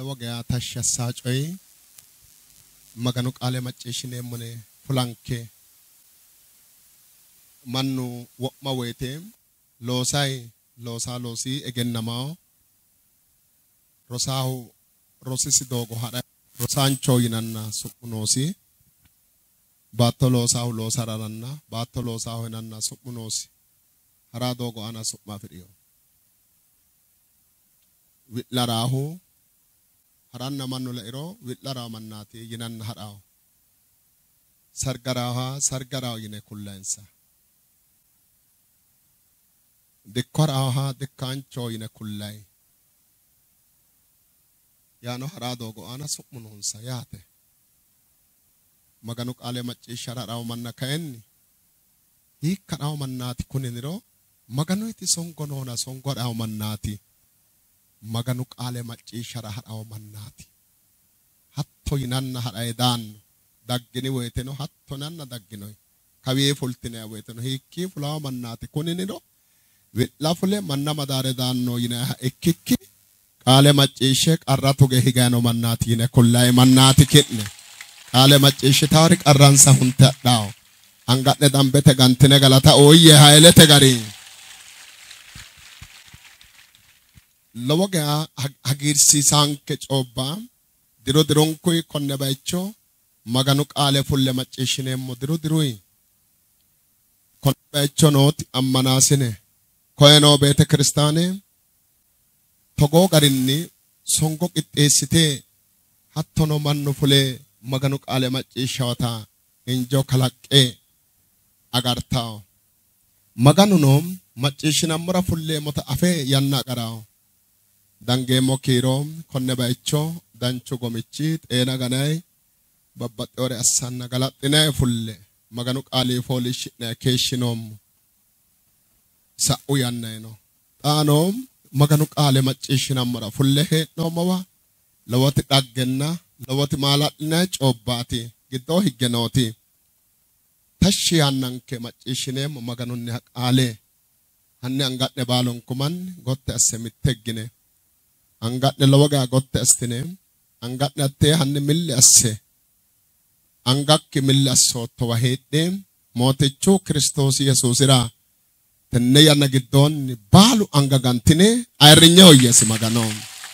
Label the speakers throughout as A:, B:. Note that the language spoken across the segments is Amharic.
A: لوجا تشساج أي مغنوك على ماتشينه مني فلانكي منو وما ويتم لوسي again namao Rosao Rosisi dogo hada Rosancho inanna supunosi Batolo sao lo saranna Batolo sao inanna supunosi Hara dogo ana supma firio Witlarahu Haranna manula iro Witlara mannati yinan harao Sargaraha yine kullensa Dekoraha dekancho yine kullai Yano haradogo ana sukmununsa yate Maganuk ale machi shararaw manna kaenni Hikkaraw mannati kuniniro Maganu iti songonona songoraw mannati Maganuk ale machi shararaw mannati Hatto yinanna haraidan Daggini weteno hatto nanna dagginoy Kawiye fultine weteno hikki fulaw mannati kuniniro Lafule manna madare danno yina ekkikki Kale machishe qarratuge higano mannati yine kullay mannati kitne Kale machishe tarik arransa hunta daw Angatne dambete gantine galata oye haylete gari Lowoga hagirsi sanke choba Diro dironkui konne baicho Maganuk ale fulle machishine mo dirui Konne baicho not ammanasine Koeno bete kristane Togo garinni songok itesite hattono mannu fule maganuk ale macishawata injo kalaqqe agartao maganunom machishinamura fulle mota afe yanna garao dange mokirom konne baicho danchu gomichi ena ganay babbaxore assanna galaxine fulle maganuk ali folishne keshinom Sa'u yannayno Anom Maganuk ale machishinamura fulle heednomawa lawati dhaggenna lawati maaladhina coobbaati giddoo higgenooti tashi yannanke machishinem maganunni haqaale hanni angadne baalonkuman gotte asse mitteggine angadne lawaga gotte astine angadne atte hanni milli asse angakki milli assottowa heedhe mootichu Kiristoos Yesuusira Tenne yanna giddonni baalu angagantine ayrinyo yesi maganom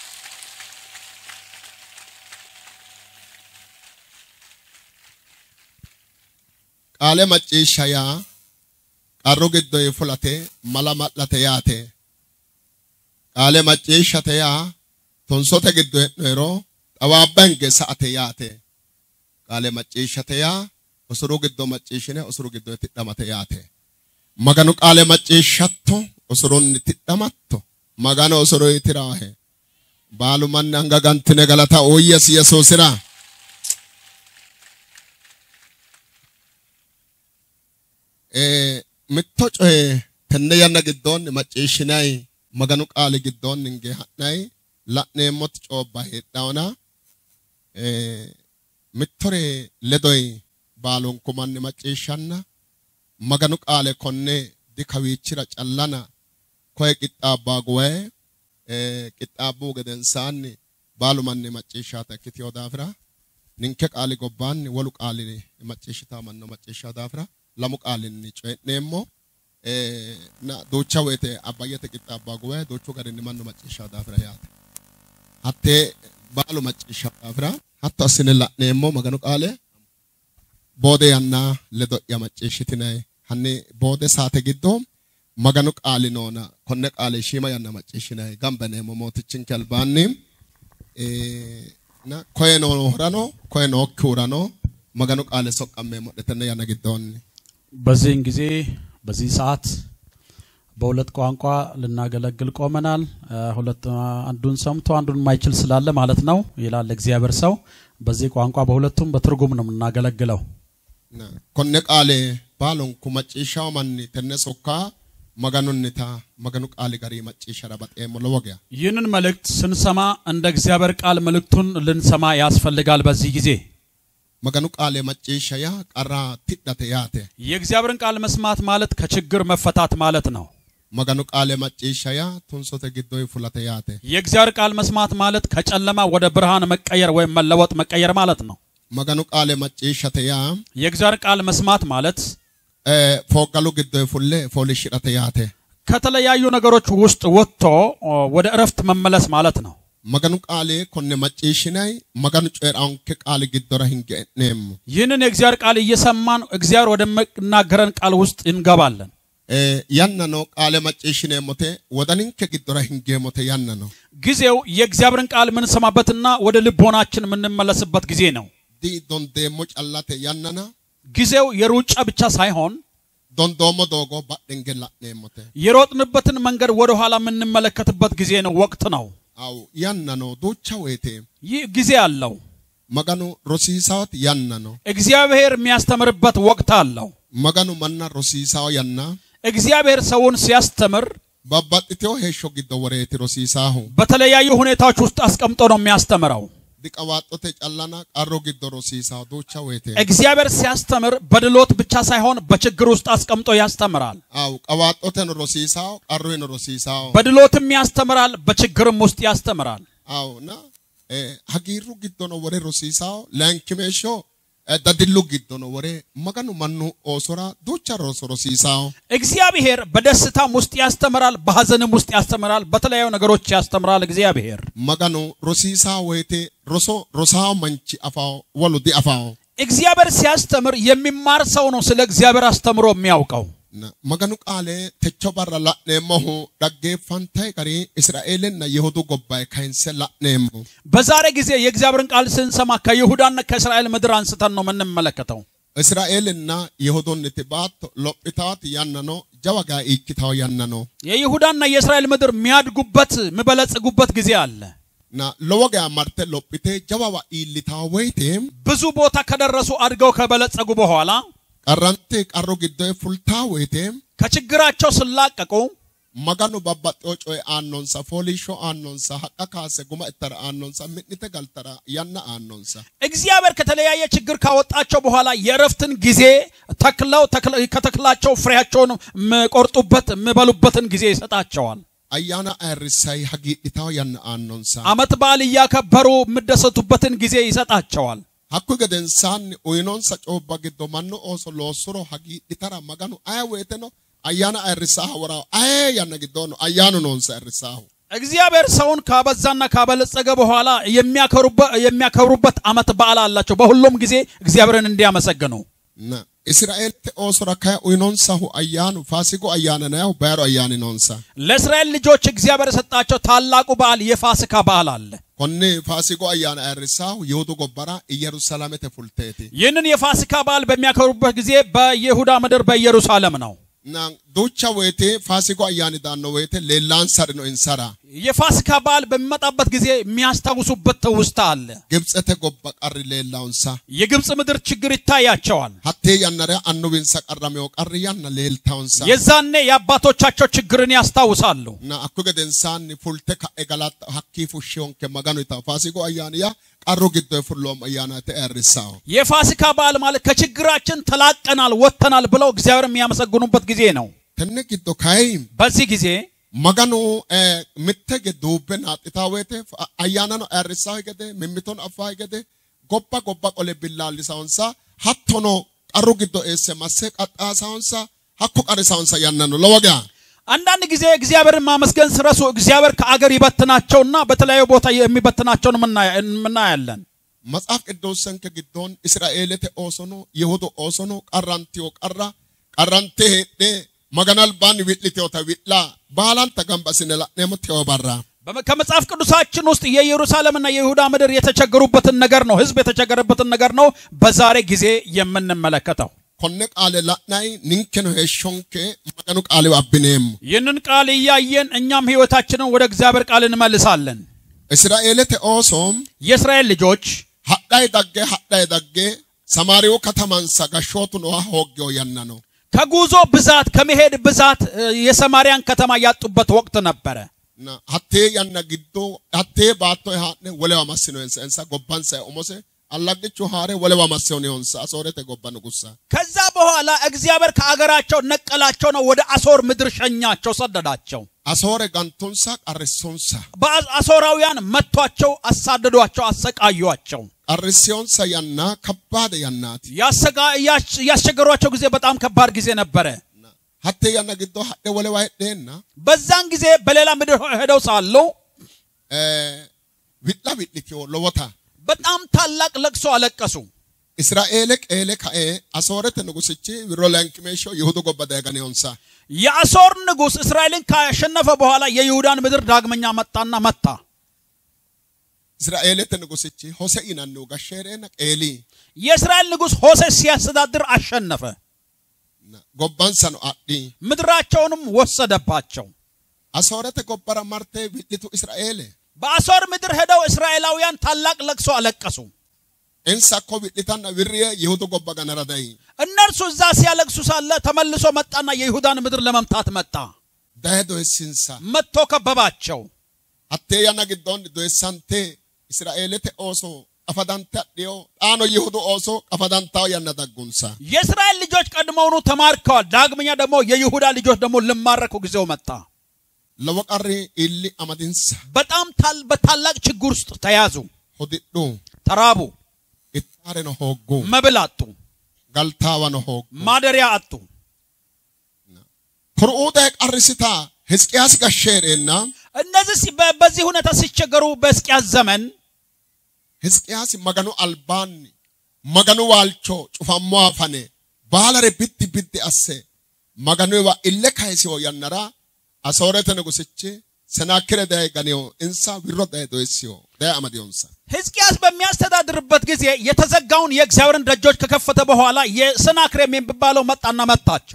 A: Qaale macciishaya qarru giddo fulate mala mallate yaate Qaale macciishate ya tonsote giddo heedhero xawaabbange sa'ate yaate Qaale macciishate ya osuru giddo macciishine osuru giddo tidhamate yaate Maganu qaale macciishatto osoronni tidhamatto magano osoro itirahe baalu manni angagantine galata ooyyas Yesuusira mitto coye tenne yanna giddonni macciishinay maganu qaale giddonni nge ha'nay la'neemmoti coobba heedhawna mittore ledoy baalunku manni macciishanna Maganu qaale konne dikawichira callana koye qixxaabbaguwaye qixxaabbuu gedensaanni baalu manni macciishshata ikkitiyo daafira ninke qaali gobbaanni wolu qaali macciishshita manno macciishsha daafira lamu qaalinni coyi'neemmo na duucha woyte abbayyete qixxaabbaguwaye duuchu garinni mannu macciishsha daafira yaate hatte baalu macciishsha daafira hatto assine la'neemmo maganu qaale boode yanna ledo'ya macciishshitinay Hanni boode saate giddo maganu qaali noona konne qaali shima yanna macciishinay gambaneemmo mootichinke albaanni na koyeno horano koyeno kurano maganu qaali soqqammeemmo tenne yanna giddonni
B: በዚህን ጊዜ በዚህ ሰዓት በሁለት ቋንቋ ልናገለግል ቆመናል ሁለት አንዱን ሰምቶ አንዱን ማይችል ስላለ ማለት ነው ይላል እግዚአብሔር ሰው በዚህ ቋንቋ በሁለቱም በትርጉም ነው የምናገለግለው
A: konne qaale baalonku macciishshaw manni tenne sokka maganunnita maganu qaali gari macciishshara baxeemmo lowo geya
B: ይህንን መልእክት ስንሰማ እንደ እግዚአብሔር ቃል መልእክቱን ልንሰማ ያስፈልጋል በዚህ ጊዜ
A: maganu qaale macciishshaya qarra tidhate yaate
B: የእግዚአብሔርን ቃል መስማት ማለት ከችግር መፈታት ማለት ነው
A: maganu qaale macciishaya tunsote giddoy fulate yaate
B: የእግዚአብሔር ቃል መስማት ማለት ከጨለማ ወደ ብርሃን መቀየር ወይም መለወጥ መቀየር ማለት ነው
A: maganu qaale macciishate ya
B: የእግዚአብሔር ቃል መስማት ማለት
A: fooggalu giddoy fulle foolishshirate yaate
B: ከተለያዩ ነገሮች ውስጥ ወጥቶ ወደ እረፍት መመለስ ማለት ነው
A: maganu qaale konne macciishshinay maganu coyiraanke qaali giddora hinge'neemmo
B: ይህንን የእግዚአብሔር ቃል እየሰማን እግዚአብሔር ወደ መናገረን ቃል ውስጥ እንገባለን
A: yanna no qaale macciishshineemmote wodaninke giddora hingeemmote yanna no
B: ጊዜው የእግዚአብሔርን ቃል ምን ሰማበትና ወደ ልቦናችን ምን መለስበት ጊዜ ነው
A: di dondeemmo callate yannana
B: ጊዜው የሩጫ ብቻ ሳይሆን
A: dondoommo doogo badhenge la'neemmote
B: የሮጥንበትን መንገድ ወደ ኋላ ምን መለከትበት ጊዜ ነው ወቅት ነው
A: አው yanna no duucha woyte
B: ይህ ጊዜ አለው
A: maganu rosiisaawat yanna no
B: እግዚአብሔር የሚያስተምርበት ወቅት አለው
A: maganu manna rosiisaaw yanna
B: እግዚአብሔር ሰውን ሲያስተምር
A: babbaxxiteo heeshsho giddo woreeti rosiisaahu
B: በተለያዩ ሁኔታዎች ውስጥ አስቀምጦ ነው የሚያስተምረው
A: diqawaaxote callana qarro giddo rosiisaaw duucha woyte
B: እግዚአብሔር ሲያስተምር በድሎት ብቻ ሳይሆን በችግር ውስጥ አስቀምጦ ያስተምራል
A: አው qawaaxote no rosiisaaw qarro no rosiisaaw
B: በድሎትም ያስተምራል በችግርም ውስጥ ያስተምራል
A: አው na hagiirru giddo no wore rosiisaaw lankimesho dadillu giddo no wore maganu mannu osora duucha rosiisaaw
B: እግዚአብሔር በደስታም ውስጥ ያስተምራል በሐዘንም ውስጥ ያስተምራል በተለያዩ ነገሮች ያስተምራል እግዚአብሔር
A: maganu rosiisaa woyte rosaa manchi afaaw waludi afaaw
B: እግዚአብሔር ሲያስተምር የሚማር ሰው ነው ስለ እግዚአብሔር አስተምሮ የሚያውቀው
A: maganu qaale techo barra la'neemmohu dhaggeeffantay qari israa'eelenna yehudu gobbay kainse la'neemmo
B: በዛሬ ጊዜ የእግዚአብሔርን ቃል ስንሰማ ከይሁዳና ከእስራኤል ምድር አንስተን ነው የምንመለከተው
A: israa'eelenna yehudonniti baatto lophitaat yannano jawaga ikkitaw yannano
B: የይሁዳና የእስራኤል ምድር የሚያድጉበት የሚበለጽጉበት ጊዜ አለ
A: na lowaga marte lophite jawawa illitaw woyte
B: ብዙ ቦታ ከደረሱ አድገው ከበለጸጉ በኋላ
A: qarrante qarro giddo fultaa woyte
B: ከችግራቸው ስላቀቁ
A: maganu babbaxxeo coy aannonsa fooliishsho aannonsa haqqa kaase guma ittara aannonsa mi'nite galtara yanna aannonsa
B: እግዚአብሔር ከተለያየ ችግር ካወጣቸው በኋላ የረፍትን ጊዜ ተክለው ከተክላቸው ፍሬያቸውን መቆርጡበት መበሉበትን ጊዜ ይሰጣቸዋል
A: ayyana ayrisay hagiidhitaw yanna aannonsa
B: አመት በዓል ያከበሩ ምደሰቱበትን ጊዜ ይሰጣቸዋል
A: hakku gedensan uyinonsa coobba giddo mannu ooso loossuro hagiidhitara maganu ay woyteno ayyana ayrisahu wara ay yanna giddono ayyanu noonsa ayrisahu
B: እግዚአብሔር ሰውን ካበዛና ካበለጸገ በኋላ የሚያከብሩበት አመት በዓል አላቸው በሁሉም ጊዜ እግዚአብሔርን እንዲያመሰግኑ
A: እስራኤል ተኦስራ ከኡይኖንሳሁ አያኑ ፋሲጎ አያነ ነው ባሮ አያነ ነውንሳ
B: ለእስራኤል ልጆች እግዚአብሔር ሰጣቸው ታላቁ በዓል የፋሲካ በዓል አለ
A: ኮኔ ፋሲጎ አያነ አይርሳሁ ይሁዱ ጎበራ ኢየሩሳሌም ተፉልቴቲ
B: ይህንን የፋሲካ በዓል በሚያከብሩበት ጊዜ በይሁዳ ምድር በኢየሩሳሌም ነው
A: na ducha wete fasigo ayani danno wete lelan sarno insara
B: የፋሲካ በዓል በሚመጣበት ጊዜ የሚያስታውሱበት ተውስታ አለ
A: ግብጽ ተጎባ ቀር ሌላውንሳ
B: የግብጽ ምድር ችግር ይታያቸዋል
A: ሀቴ ያነረ አንኑብን ሰቀራሜው ቀር ያነ ሌልታውንሳ
B: የዛኔ የአባቶቻቸው ችግርን ያስታውሳሉ
A: na akkugedensan fulte kaegalat hakki fushon ke maganuita fasigo ayani ya ቀሩ ግዶ ፍሎም አያና ተርሳው
B: የፋሲካ በዓል ማለት ከችግራችን ተላቀናል ወጥተናል ብለው እግዚአብሔር የሚያመሰግኑበት ጊዜ ነው
A: ተነግዶ ካይ
B: በዚህ ጊዜ
A: maganu mittege duben atitawete ayana no ersaw gede mimiton afay gede gobba qole billali sawnsa hattono qaru giddo esse masse qaxasawnsa hakku qarisawnsa yannano lowaga
B: አንዳንድ ጊዜ እግዚአብሔርን ማመስገን ስረሱ እግዚአብሔር ከአገር ይበትናቸውና በተለያዩ ቦታ የሚበትናቸውን ምናያለን
A: መጽሐፍ ቅዱስን ከግዶን እስራኤልተ ኦሶኖ ይሁዱ ኦሶኖ ቀራንቲዮ ቀራንቴ ሄደ መገናል ባን ዊጥሊቴው ተዊጥላ ባላን ተገንበስነላ ነምቴው ባራ
B: ከመጽሐፍ ቅዱሳችን ውስጥ የኢየሩሳሌምና የይሁዳ ምድር የተቸገሩበትን ነገር ነው ህዝብ የተቸገረበትን ነገር ነው በዛሬ ጊዜ የምንመለከተው
A: ኮነ ቃለ ላናይ ንንከነ ሄሾንከ መገኑ ቃለ አብኔም
B: ይህንን ቃል ያየን እኛም ህይወታችንን ወደ እግዚአብሔር ቃል እንመልሳለን
A: እስራኤልተ ኦሶም
B: የእስራኤል ልጆች
A: ሀዳይ ዳጌ ሰማሪው ከተማን ሰጋሾቱ ነው ሆገው ያናነው
B: ከጉዞ ብዛት ከመሄድ ብዛት የሰማሪያን ከተማ ያጡበት ወቅት ነበረ
A: ሀቴ ያና ግዶ ሀቴ ባቶ ያነ ወለዋ ማስኖ እንሳ ጎባንሳ ኦሞሴ አላግቹ ሃሬ ወለባ ማሰውን ይሆንሳ አሶረተ ጎባ ንጉሳ
B: ከዛ በኋላ እግዚአብሔር ከአገራቸው ነቀላቸው ነው ወደ አሶር ምድር ሸኛቸው ሰደዳቸው
A: አሶረ ጋንቶንሳ ቀርሶንሳ
B: በአሶራውያን መቷቸው አሳደዷቸው አሰቃዩአቸው
A: ቀርሶንሳ ያና ከባድ ያናት
B: ያስቸገሯቸው ጊዜ በጣም ከባድ ጊዜ ነበር
A: ሀቴ ያና ግዶ ሀደ ወለባ ሄደና
B: በዛን ጊዜ በሌላ ምድር ሄደው ሳሉ
A: ቢላ ቢልኪዮ ለወታ
B: በጣም ታላቅ ለቅሶ አለቀሱ
A: እስራኤል ቀኤለ ካኤ አሶረት ንጉስቺ ዊሮላንክሜሾ ይሁዱ ጎበዳ ያገኔውንሳ
B: የአሶር ንጉስ እስራኤልን ካሸነፈ በኋላ የይሁዳን ምድር ዳግመኛ መጣና መታ
A: እስራኤል ንጉስቺ ሆሴኢና ነው ጋሸሬና ቀኤሊ
B: የእስራኤል ንጉስ ሆሴዕ ሲያስተዳድር አሸነፈ
A: ጎባንሳ ነው አዲ
B: ምድራቸውንም ወሰደባቸው
A: አሶረት ጎበራ ማርቴ ቢልቱ እስራኤል
B: በአሶር ምድር ሄደው እስራኤላውያን ታላቅ ለቅሶ አለቀሱ
A: እንሳ ኮቢልታና ዊሪየ ይሁዱ ጎባ ገነራዳይ
B: እነርሱ እዛ ሲያለቅሱ ሳለ ተመልሶ መጣና የይሁዳን ምድር ለመምታት መጣ
A: ዳይዶ ሲንሳ
B: መጥቶ ከበባቸው
A: አቴያና ግዶን ዶሳንቴ እስራኤልተ ኦሶ አፈዳንታ ዲዮ አኖ ይሁዱ ኦሶ አፈዳንታው ያናዳጉንሳ
B: የእስራኤል ልጆች ቀድሞውኑ ተማርከዋል ዳግመኛ ደግሞ የይሁዳ ልጆች ደግሞ ለማረኩ ጊዜው መጣ
A: ለወቀሪ ኢሊ አማዲንሳ
B: በጣም በታላቅ ችግር ውስጥ ተያዙ
A: ሆዲዱ
B: ተራቡ
A: ኢጣሬ ነው ሆጉ
B: መብላጡ
A: ጋልታዋ ነው ሆጉ
B: ማደሪያ አጡ
A: ፕሩኡደ ቀርሲታ ሕዝቅያስ ጋሸሬና
B: እነዚህ በዚህ ሁኔታ ሲቸገሩ በሕዝቅያስ ዘመን
A: ሕዝቅያስ መገኑ አልባን መገኑ ዋልቾ ጩፋሞ አፈኔ ባለረ ቢት አሰ መገኑ ዋ ኢለካይሲ ወያነራ አሶረተ ንጉስቺ ሰናክረ ዳይ ጋኔው እንሳ ዊሮዳ ዶይሲዮ ዳይ አማዲዮንሳ
B: ሕዝቅያስ በሚያስተዳድርበት ጊዜ የተዘጋውን የእግዚአብሔርን ደጆች ከከፈተ በኋላ የሰናክሬም የሚባለው መጣና መታቸው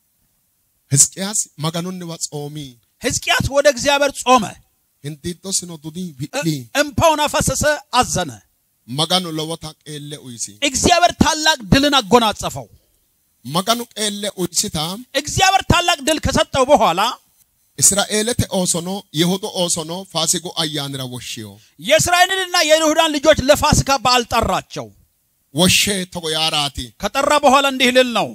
A: ሕዝቅያስ መገኑን ወጾሚ
B: ሕዝቅያስ ወደ እግዚአብሔር ጾመ
A: እንዲዶስ ነው ዱዲ ቢሊ
B: እምባውን አፈሰሰ አዘነ
A: መገኑ ለወታ ቀለ ኡይሲ
B: እግዚአብሔር ታላቅ ድልን አጎናጸፈው
A: መገኑ ቀለ ኡይሲታ
B: እግዚአብሔር ታላቅ ድል ከሰጠው በኋላ
A: እስራኤልተ ኦሶኖ ይሁዱ ኦሶኖ ፋሲጎ አያንራ ወሽዮ
B: የእስራኤልና የይሁዳን ልጆች ለፋሲካ በዓል ጠራቸው
A: ወሼ ተጎያራቲ
B: ከጠራ በኋላ እንዲህ ልል ነው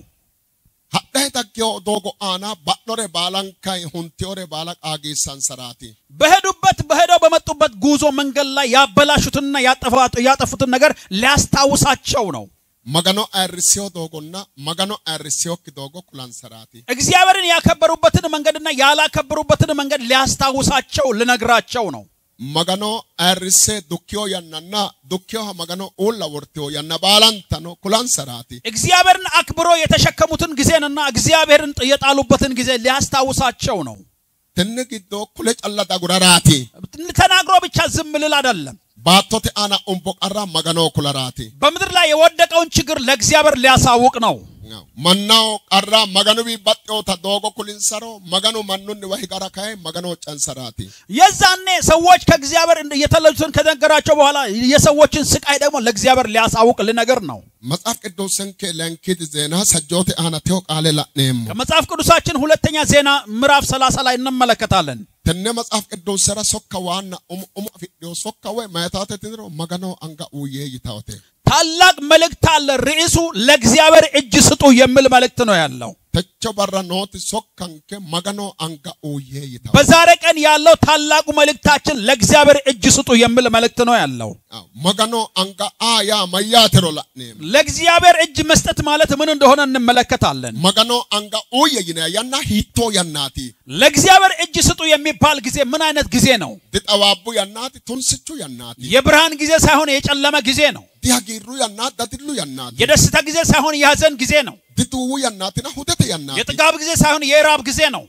A: ሀዳይ ታኪዮ ዶጎ አና ባሎሬ ባላንካይ ሁንቲዮሬ ባላቅ አጊሳን ሰራቲ
B: በሄደው በመጡበት ጉዞ መንገድ ላይ ያበላሹትና ያጠፉትን ነገር ሊያስታውሳቸው ነው
A: መገኖ አርሲዮ ዶጎና መገኖ አርሲዮ ኪዶጎ ኩላን ሰራቲ
B: እግዚአብሔርን ያከበሩበትን መንገድና ያላከበሩበትን መንገድ ሊያስታውሳቸው ልነግራቸው ነው
A: መገኖ አርሴ ዱኪዮ ያናና ዱኪዮ መገኖ ኡላ ወርቲዮ ያና ባላንታኖ ኩላን ሰራቲ
B: እግዚአብሔርን አክብሮ የተሸከሙትን ጊዜንና እግዚአብሔርን የጣሉበትን ጊዜ ሊያስታውሳቸው ነው
A: ተነግዶ ኩለ ጨላዳ ጉራራቲ
B: ተናግሮ ብቻ ዝም ልል አይደለም
A: ባቶቴ አና ኡምቦቀራ መገኖ ኩላራቲ
B: በምድር ላይ የወደቀውን ችግር ለእግዚአብሔር ሊያሳውቅ ነው
A: መናው ቀራ መገኑ ቢባጤው ተዶጎ ኩሊንሰሮ መገኑ ማኑን ወህ ጋራ ካይ መገኖ ጨንሰራቲ
B: የዛኔ ሰዎች ከእግዚአብሔር የተለዩትን ከነገራቸው በኋላ የሰዎችን ስቃይ ደግሞ ለእግዚአብሔር ሊያሳውቅ ልነገር ነው
A: መጽሐፍ ቅዱስን ከለንኪት ዜና ሰጆቴ አና ተው ቃለ ላኔም
B: ከመጽሐፍ ቅዱሳችን ሁለተኛ ዜና ምዕራፍ 30 ላይ እንመለከታለን
A: ተነ መጽሐፍ ቅዱስ ሰራ ሶካዋና ፊዲዮ ሶካዌ ማያታተ ትንሮ መገኖ አንጋ ኡዬ ይታወቴ
B: ታላቅ መልእክት አለ ርዕሱ ለእግዚአብሔር እጅ ስጡ የሚል መልእክት ነው ያለው
A: ተቸው በራ ኖት ሶካንከ መገኖ አንጋ ኡዬ ይታወቴ
B: በዛሬ ቀን ያለው ታላቁ መልእክታችን ለእግዚአብሔር እጅ ስጡ የሚል መልእክት ነው ያለው
A: መገኖ አንጋ አያ ማያተሮ ላኔም
B: ለእግዚአብሔር እጅ መስጠት ማለት ምን እንደሆነ እንመለከታለን
A: መገኖ አንጋ ኡዬ ይና ያና ሂቶ ያናቲ
B: ለእግዚአብሔር እጅ ስጡ የሚባል ጊዜ ምን አይነት ጊዜ ነው
A: ድጣዋቡ ያናቲ ቱንስቹ ያናቲ
B: የብርሃን ጊዜ ሳይሆን የጨለመ ጊዜ ነው
A: ዲያጊሩ ያናት ዳትሉ ያናቲ
B: የደስታ ጊዜ ሳይሆን የሐዘን ጊዜ ነው
A: ድጡ ያናቲና ሁደተ ያናቲ
B: የጥጋብ ጊዜ ሳይሆን የራብ ጊዜ ነው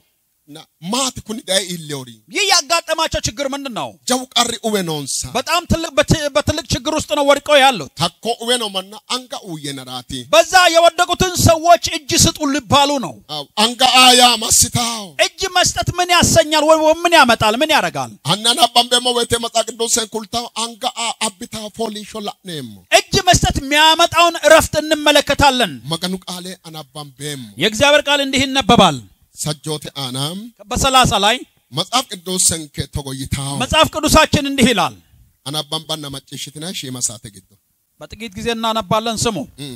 A: ማት ኩኒ ዳይ ኢሌውሪ
B: ይህ ያጋጠማቸው ችግር ምንድነው
A: ጀው ቀሪ ኡዌኖንሳ
B: በጣም በትልቅ ችግር ውስጥ ነው ወድቀው ያሉት
A: ታኮ ኡዌኖ ማና አንጋ ኡየነራቲ
B: በዛ የወደቁትን ሰዎች እጅ ስጡ ሊባሉ ነው
A: አንጋ አያ ማስታው
B: እጅ መስጠት ምን ያሰኛል ወይ ምን ያመጣል ምን ያረጋል
A: አናና ባምበሞ ወቴ መጻቅዱስን ኩልታው አንጋ አብታ ፎሊሾላኔም
B: እጅ መስጠት የሚያመጣውን እረፍት እንመለከታለን
A: መገኑ ቃሌ አናባምበም
B: የእግዚአብሔር ቃል እንዲህ ይነበባል
A: ሰጆቴ አናም
B: በ30 ላይ
A: መጽሐፍ ቅዱስን ከተጎይታው
B: መጽሐፍ ቅዱሳችን እንዲህ ይላል
A: አናባምባና መጨሽትና ሺማሳተ ግዶ
B: በጥቂት ጊዜ እናነባለን ስሙ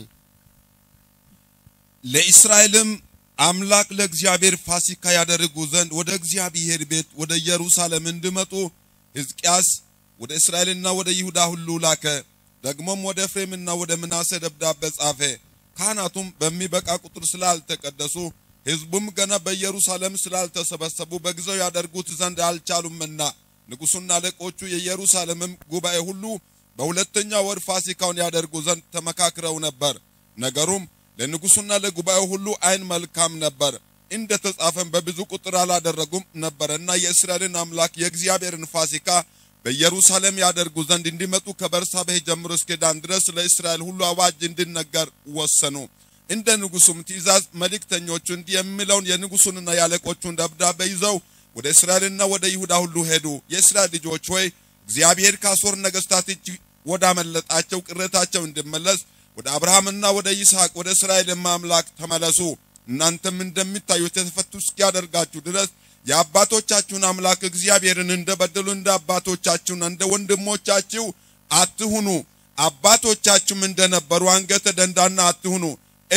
C: ለእስራኤልም አምላክ ለእግዚአብሔር ፋሲካ ያደርጉ ዘንድ ወደ እግዚአብሔር ቤት ወደ ኢየሩሳሌም እንዲመጡ ሕዝቅያስ ወደ እስራኤልና ወደ ይሁዳ ሁሉ ላከ ደግሞም ወደ ኤፍሬምና ወደ ምናሴ ደብዳቤ ጻፈ ካህናቱም በሚበቃ ቁጥር ስላልተቀደሱ ሕዝቡም ገና በኢየሩሳሌም ስላልተሰበሰቡ በጊዜው ያደርጉት ዘንድ አልቻሉምና ንጉሡና አለቆቹ የኢየሩሳሌምም ጉባኤ ሁሉ በሁለተኛ ወር ፋሲካውን ያደርጉ ዘንድ ተመካክረው ነበር ነገሩም ለንጉሡና ለጉባኤው ሁሉ አይን መልካም ነበር እንደ ተጻፈም በብዙ ቁጥር አላደረጉም ነበርና የእስራኤልን አምላክ የእግዚአብሔርን ፋሲካ በኢየሩሳሌም ያደርጉ ዘንድ እንዲመጡ ከበርሳቤህ ጀምሮ እስከ ዳን ድረስ ለእስራኤል ሁሉ አዋጅ እንዲነገር ወሰኑ እንደ ንጉሡም ትእዛዝ መልእክተኞቹ እንዲህ የሚለውን የንጉሡንና ያለቆቹን ደብዳቤ ይዘው ወደ እስራኤልና ወደ ይሁዳ ሁሉ ሄዱ የእስራኤል ልጆች ሆይ እግዚአብሔር ከአሦር ነገሥታት እጅ ወዳመለጣቸው ቅሬታቸው እንዲመለስ ወደ አብርሃምና ወደ ይስሐቅ ወደ እስራኤል አምላክ ተመለሱ እናንተም እንደምታዩት የተፈቱ እስኪያደርጋችሁ ድረስ የአባቶቻችሁን አምላክ እግዚአብሔርን እንደበደሉ እንደ አባቶቻችሁና እንደ ወንድሞቻችሁ አትሁኑ አባቶቻችሁም እንደነበሩ አንገተ ደንዳና አትሁኑ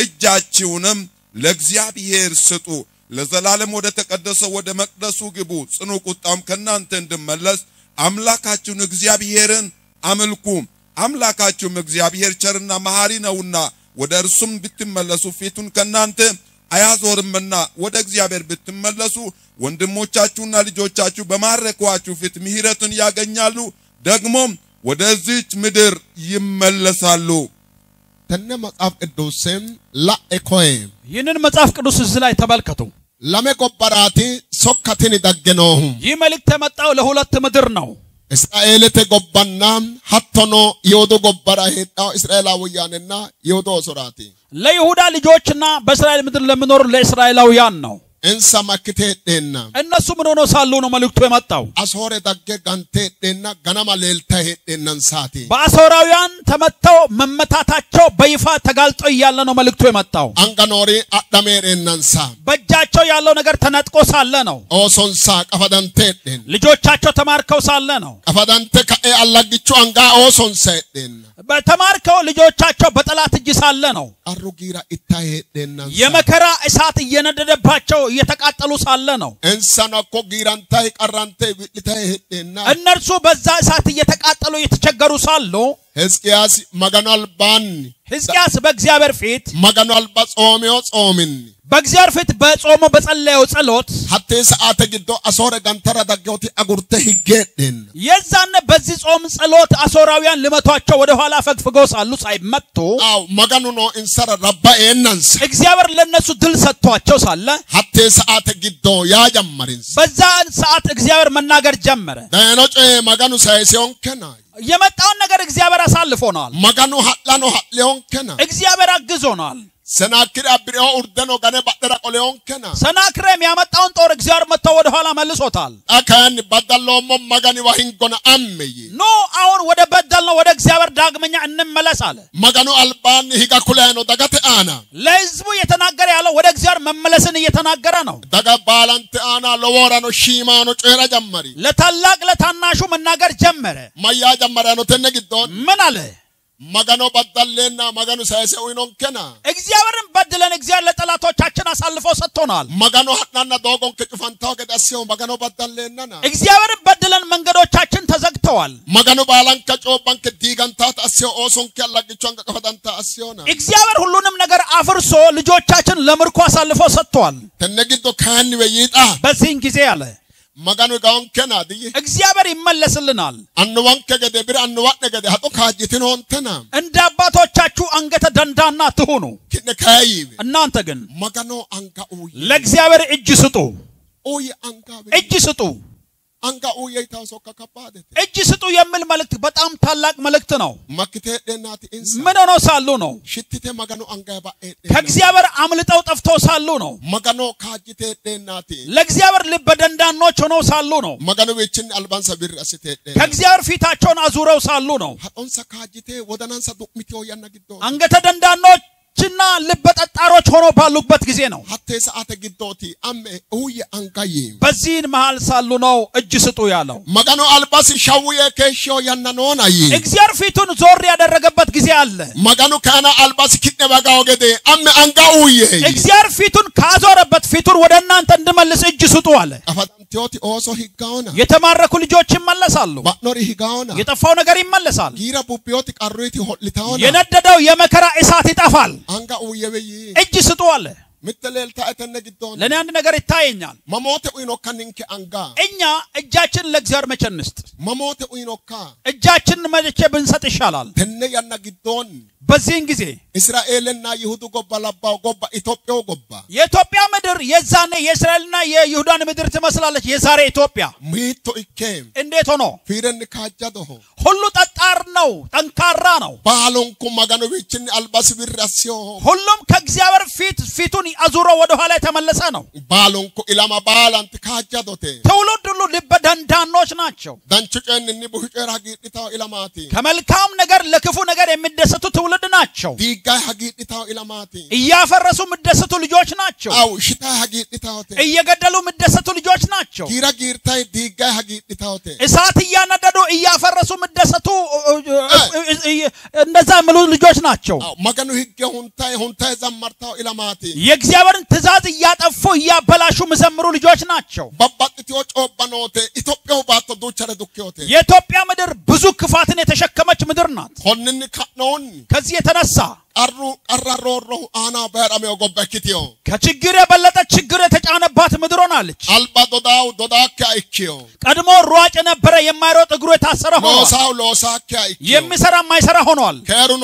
C: እጃችሁንም ለእግዚአብሔር ስጡ ለዘላለም ወደ ተቀደሰው ወደ መቅደሱ ግቡ ጽኑ ቁጣም ከናንተ እንድመለስ አምላካችሁን እግዚአብሔርን አምልኩ አምላካችሁም እግዚአብሔር ቸርና መሐሪ ነውና ወደ እርሱም ብትመለሱ ፊቱን ከናንተ አያዞርምና ወደ እግዚአብሔር ብትመለሱ ወንድሞቻችሁና ልጆቻችሁ በማረኳችሁ ፊት ምህረትን ያገኛሉ ደግሞም ወደዚች ምድር ይመለሳሉ
A: ተነ መጽሐፍ ቅዱስም ላኤኮይ
B: ይህንን መጽሐፍ ቅዱስ እዚህ ላይ ተመልከቱ
A: ለመቆበራቲ ሶካቲን ደገነው
B: ይህ መልእክት የመጣው ለሁለት ምድር ነው
A: እስራኤል ተጎባና ሀቶኖ ይሁዳ ጎበራ ሄዳው እስራኤላውያንና ይሁዳ ሶራቲ
B: ለይሁዳ ልጆችና በእስራኤል ምድር ለሚኖሩ ለእስራኤላውያን ነው
A: እንሳ ማክቴደና
B: እነሱ ምን ሆነው ሳሉ ነው መልእክቱ የመጣው
A: አሶሬ ደገ ጋንቴደና ገናማ ሌልታ ሄደናን ሳቲ
B: በአሶራውያን ተመተው መመታታቸው በይፋ ተጋልጦ ያለ ነው መልእክቱ የመጣው
A: አንጋኖሪ አዳሜሬናንሳ
B: በእጃቸው ያለው ነገር ተነጥቆ ሳለ ነው
A: ኦሶንሳ ቀፈዳንቴደን
B: ልጆቻቸው ተማርከው ሳለ ነው
A: ቀፈዳንቴ ከኤ አላግቹ አንጋ ኦሶንሳ ሄደን
B: በተማርከው ልጆቻቸው በጠላት እጅ ሳለ ነው
A: አሩጊራ ኢታሄደናንሳ
B: የመከራ እሳት እየነደደባቸው እየተቃጠሉ ሳለ ነው
A: እንሰናኮ ጊራንታይ ቀራንቴ ቢልታይ ሄደና
B: እነርሱ በዛ እሳት እየተቃጠሉ እየተቸገሩ ሳሉ
A: ሕዝቅያስ መገናልባን
B: ሕዝቅያስ በእግዚአብሔር ፊት
A: መገናልባ ጾሚን
B: በእግዚአብሔር ፊት በጾሙ በጸለየው ጸሎት
A: ሀቴ ሰዓተ ግዶ አሶረ ጋንተራ ደገውቲ አጉርተ ህገደን
B: የዛነ በዚህ ጾም ጸሎት አሶራውያን ልመቷቸው ወደ ኋላ ፈግፍገው ሳሉ ሳይመቱ
A: አው መገኑ ነው እንሰራ ረባኤናንስ
B: እግዚአብሔር ለነሱ ድል ሰጥቷቸው ሳለ
A: ሀቴ ሰዓተ ግዶ ያጀመሪንስ
B: በዛ ሰዓት እግዚአብሔር መናገር ጀመረ
A: ደኖጨ መገኑ ሳይሲዮን ከና
B: የመጣውን ነገር እግዚአብሔር አሳልፎናል
A: መገኑ ሀላኖ ሀሌዮን ከና
B: እግዚአብሔር አግዞናል
A: ሰናክር አብሪኦ ኡርደኖ ገነ ባደራ ቆሌዮን ከና
B: ሰናክሬም ያመጣውን ጦር እግዚአብሔር መተው ወደ ኋላ መልሶታል
A: አካን በደሎሞ መገኒ ወሂንጎና አመይ
B: ኖ አሁን ወደ በደልነው ወደ እግዚአብሔር ዳግመኛ እንመለስ አለ
A: መገኑ አልባን ሂጋ ኩላኖ ደጋተ አና
B: ለህዝቡ የተናገረ ያለው ወደ እግዚአብሔር መመለስን እየተናገረ ነው
A: ደጋ ባላንተ አና ለወራኖ ሺማኖ ጨራ ጀመሪ
B: ለታላቅ ለታናሹ መናገር ጀመረ
A: ማያ ጀመረ ነው ተነግዶን
B: ምን አለ
A: መገኖ በደለና መገኑ ሳይሰውኖን ከና
B: እግዚአብሔርን በደለን እግዚአብሔር ለጠላቶቻችን አሳልፎ ሰጥቶናል
A: መገኖ ሀናና ዶጎን ከጭፋንታው ገዳሲው መገኖ በደለና
B: እግዚአብሔርን በደለን መንገዶቻችን ተዘግተዋል
A: መገኖ ባላን ከጮባን ከዲጋንታት አሲዮ ኦሶን ከላግቹን ከፈዳንታ አሲዮና
B: እግዚአብሔር ሁሉንም ነገር አፍርሶ ልጆቻችን ለምርኮ አሳልፎ ሰጥቷል
A: ተነግዶ ካን ወይጣ
B: በዚህን ጊዜ አለ
A: መገኑ ጋውን ከና ዲይ
B: እግዚአብሔር ይመለስልናል
A: አንዋን ከገደ ብር አንዋን ነገደ ሀጦ ካጅትን ሆንተና
B: እንደ አባቶቻችሁ አንገተ ደንዳና ትሁኑ
A: ከነካይ
B: እናንተ ግን
A: መገኖ አንጋኡ
B: ለእግዚአብሔር እጅ ስጡ
A: ኦይ አንጋ
B: እጅ ስጡ
A: አንጋኡ የታውሶ ከከባደ
B: እጅ ስጡ የሚል መልእክት በጣም ታላቅ መልእክት ነው
A: ማክቴ ደናት ኢንሳ
B: ምን ሆኖ ሳሉ ነው
A: ሽትቴ መገኖ አንጋባ
B: ከእግዚአብሔር አምልጠው ጠፍቶ ሳሉ ነው
A: መገኖ ካጅቴ ደናት
B: ለእግዚአብሔር ልበ ደንዳኖች ሆነው ሳሉ ነው
A: መገኖ ቤችን አልባንሳ ቢር አስቴ
B: ከእግዚአብሔር ፊታቸውን አዙረው ሳሉ ነው
A: ሀጦንሳ ካጅቴ ወደናንሳ ዱቅሚቴው ያናግዶ
B: አንገተ ደንዳኖች ፈሪዎችና ልበጠጣሮች ሆነው ባሉበት ጊዜ ነው
A: hatte sa'ate giddoti amme uye angayi
B: በዚህን መሃል ሳሉ ነው እጅ ስጡ ያለው
A: magano albasi shawuye kesho yannanona yi
B: እግዚአብሔር ፊቱን ዞር ያደረገበት ጊዜ አለ
A: magano kana albasi kidne baga ogede amme anga uye
B: እግዚአብሔር ፊቱን ካዞረበት ፊቱን ወደ እናንተ እንድመልስ እጅ ስጡ አለ
A: afatantioti oso higaona
B: የተማረኩ ልጆች ይመለሳሉ
A: baknori higaona
B: የጠፋው ነገር ይመለሳል
A: gira bubioti qarruiti hollitaona
B: የነደደው የመከራ እሳት ይጠፋል
A: anga uye beyi
B: እጅ ስጡ አለ
A: mittelel ta'etenne giddon
B: ለኔ አንድ ነገር ይታየኛል
A: mamote uinoka ninke anga
B: እኛ እጃችን ለእግዚአብሔር መቼ እንስጥ
A: mamote uinoka
B: እጃችን መቼ ብንሰጥ ይሻላል
A: tenne yanna giddon
B: በዚህን ጊዜ
A: እስራኤልና ይሁዱ ጎባ ለባው ጎባ ኢትዮጵያው ጎባ
B: የኢትዮጵያ ምድር የዛኔ የእስራኤልና የይሁዳን ምድር ትመስላለች የዛሬ ኢትዮጵያ
A: ሚቶ ኢኬም
B: እንዴት ሆኖ
A: ፊረን ካጃዶ
B: ሁሉ ጠጣር ነው ጠንካራ ነው
A: ባሎንኩ ማጋኖ ቢችን አልባስ ቢራሲዮ
B: ሁሉም ከእግዚአብሔር ፊቱን አዙሮ ወደ ኋላ ተመለሰ ነው
A: ባሎንኩ ኢላማ ባላንት ካጃዶቴ
B: ትውልድ ሁሉ ልበ ደንዳኖች ናቸው
A: ዳንቹጨንኒ ቡህጨራ ጊጥታው ኢላማቲ
B: ከመልካም ነገር ለክፉ ነገር የሚደሰቱ ትውልድ ናቸው
A: ዲጋይ ሀጊጥታው ኢላማቲ
B: እያፈረሱ ምደሰቱ ልጆች ናቸው
A: አው ሽታ ሀጊጥታውቴ
B: እየገደሉ ምደሰቱ ልጆች ናቸው
A: ጊራ ጊርታይ ዲጋይ ሀጊጥታውቴ
B: እሳት እያነደዱ እያፈረሱ ምደሰቱ እንደዛ ምሉ ልጆች ናቸው
A: ማጋኖ ህገ ሁንታይ ዘመርታው ኢላማቲ
B: የእግዚአብሔርን ትእዛዝ እያጠፉ እያበላሹ መዘምሩ ልጆች ናቸው
A: ባባጥቲዮ ጮባኖቴ ኢትዮጵያው ባቶ ዶቸረ ዱክዮቴ
B: የኢትዮጵያ ምድር ብዙ ክፋትን የተሸከመች ምድር ናት
A: ሆንን ካኖን
B: ከዚህ የተነሳ
A: ቀራሮሮ አና በራሜው ጎበክቲዮ
B: ከችግር የበለጠ ችግር የተጫነባት ምድር ሆናለች
A: አልባ ዶዳካ አይኪዮ
B: ቀድሞ ሯጭ ነበረ የማይሮጥ እግሩ የታሰረ ሆኗል
A: ሎሳካ አይኪዮ
B: የሚሰራ የማይሰራ ሆኗል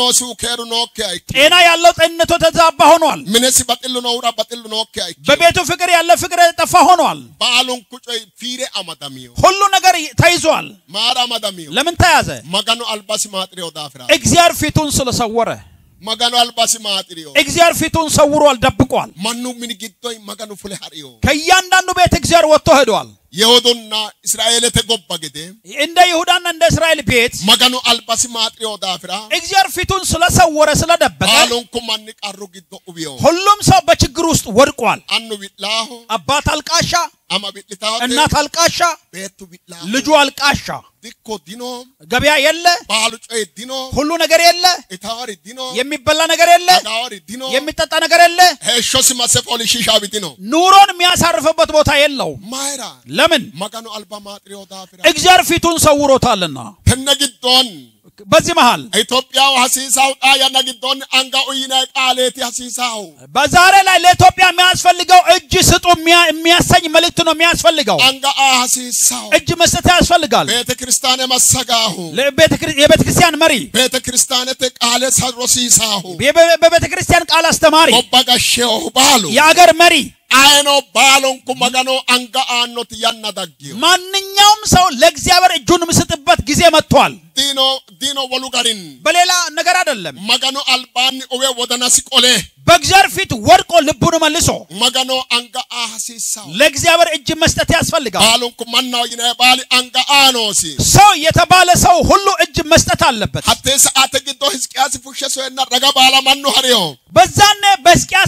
A: ከሩኖካ አይኪዮ
B: ጤና ያለው ጤንነቱ ተዛባ ሆኗል
A: ምንስ በጥሉ ነውራ በጥሉ ኖካ አይኪዮ
B: በቤቱ ፍቅር ያለ ፍቅር ጠፋ ሆኗል
A: ባሉን ቁጨይ ፊሬ አማዳሚዮ
B: ሁሉ ነገር ተይዟል
A: ማራ አማዳሚዮ
B: ለምን ተያዘ
A: ማጋኖ አልባስ ማጥሪዮ ዳፍራ
B: እግዚአብሔር ፊቱን ስለሰወረ
A: ማጋኖ አልባስ ማጥሪዮ
B: እግዚአብሔር ፊቱን ሰውሯል ደብቋል
A: ማኑ ምን ግዶይ ማጋኖ ፍለ ሐሪዮ
B: ከያንዳንዱ ቤት እግዚአብሔር ወጥቶ ሄዷል
A: ይሁዳና እስራኤል ተጎባ ገደ
B: እንደ ይሁዳና እንደ እስራኤል ቤት
A: ማጋኖ አልባስ ማጥሪዮ ዳፍራ
B: እግዚአብሔር ፊቱን ስለሰወረ ስለደበቀ
A: ባሉንኩ ማን ቀሩ ግዶ ኡቢዮ
B: ሁሉም ሰው በችግር ውስጥ ወድቋል
A: አኑ ቢላሁ
B: አባት አልቃሻ
A: አማ ቢልታው
B: እናት አልቃሻ
A: ቤቱ ቢላሁ
B: ልጁ አልቃሻ
A: ዲኮ ዲኖ
B: ገበያ የለ
A: ባሉ ጮይ ዲኖ
B: ሁሉ ነገር የለ
A: ኢታወሪ ዲኖ
B: የሚበላ ነገር የለ
A: ታወሪ ዲኖ
B: የሚጠጣ ነገር የለ
A: ሄሾስ ማሰፎሊ ሺሻ ቢዲኖ
B: ኑሮን የሚያሳርፍበት ቦታ የለው
A: ማይራ
B: ለምን
A: ማጋኖ አልባ ማጥሪዮ ዳፍራ
B: እግዚአብሔር ፊቱን ሰውሮታልና
A: ተነግዶን
B: በዚህ መሃል
A: ኢትዮጵያው ሐሲሳው ጣያና ግዶን አንጋው ይና ቃሌት ሐሲሳው
B: በዛሬ ላይ ለኢትዮጵያ የሚያስፈልገው እጅ ስጡ የሚያሰኝ መልእክት ነው የሚያስፈልገው
A: አንጋ ሐሲሳው
B: እጅ መስጠት ያስፈልጋል
A: ቤተክርስቲያን መሰጋሁ
B: የቤተክርስቲያን መሪ
A: ቤተክርስቲያን ቃለ ሰሮሲሳሁ
B: በቤተክርስቲያን ቃል አስተማሪ
A: ወባጋሼው ባሉ
B: የአገር መሪ
A: አይኖ ባሎንኩ ማጋኖ አንጋ አኖት ያናዳጊው
B: ማንኛውም ሰው ለእግዚአብሔር እጁን ምስጥበት ጊዜ መጥቷል
A: ዲኖ ወሉጋሪን
B: በሌላ ነገር አይደለም
A: ማጋኖ አልባኒ ኦዌ ወደናሲ ቆሌ
B: በእግዚአብሔር ፊት ወድቆ ልቡን መልሶ
A: ማጋኖ አንጋ ሐሲሳው
B: ለእግዚአብሔር እጅ መስጠት ያስፈልጋል
A: ባሎንኩ ማናው ይና ባሊ አንጋ አኖሲ
B: ሰው የተባለ ሰው ሁሉ እጅ መስጠት አለበት
A: ሐቴ ሰዓተ ግዶ ሕዝቅያስ ፉሸሶና ረጋ ባላ ማኑ ሐሪዮ
B: በዛኔ በሕዝቅያስ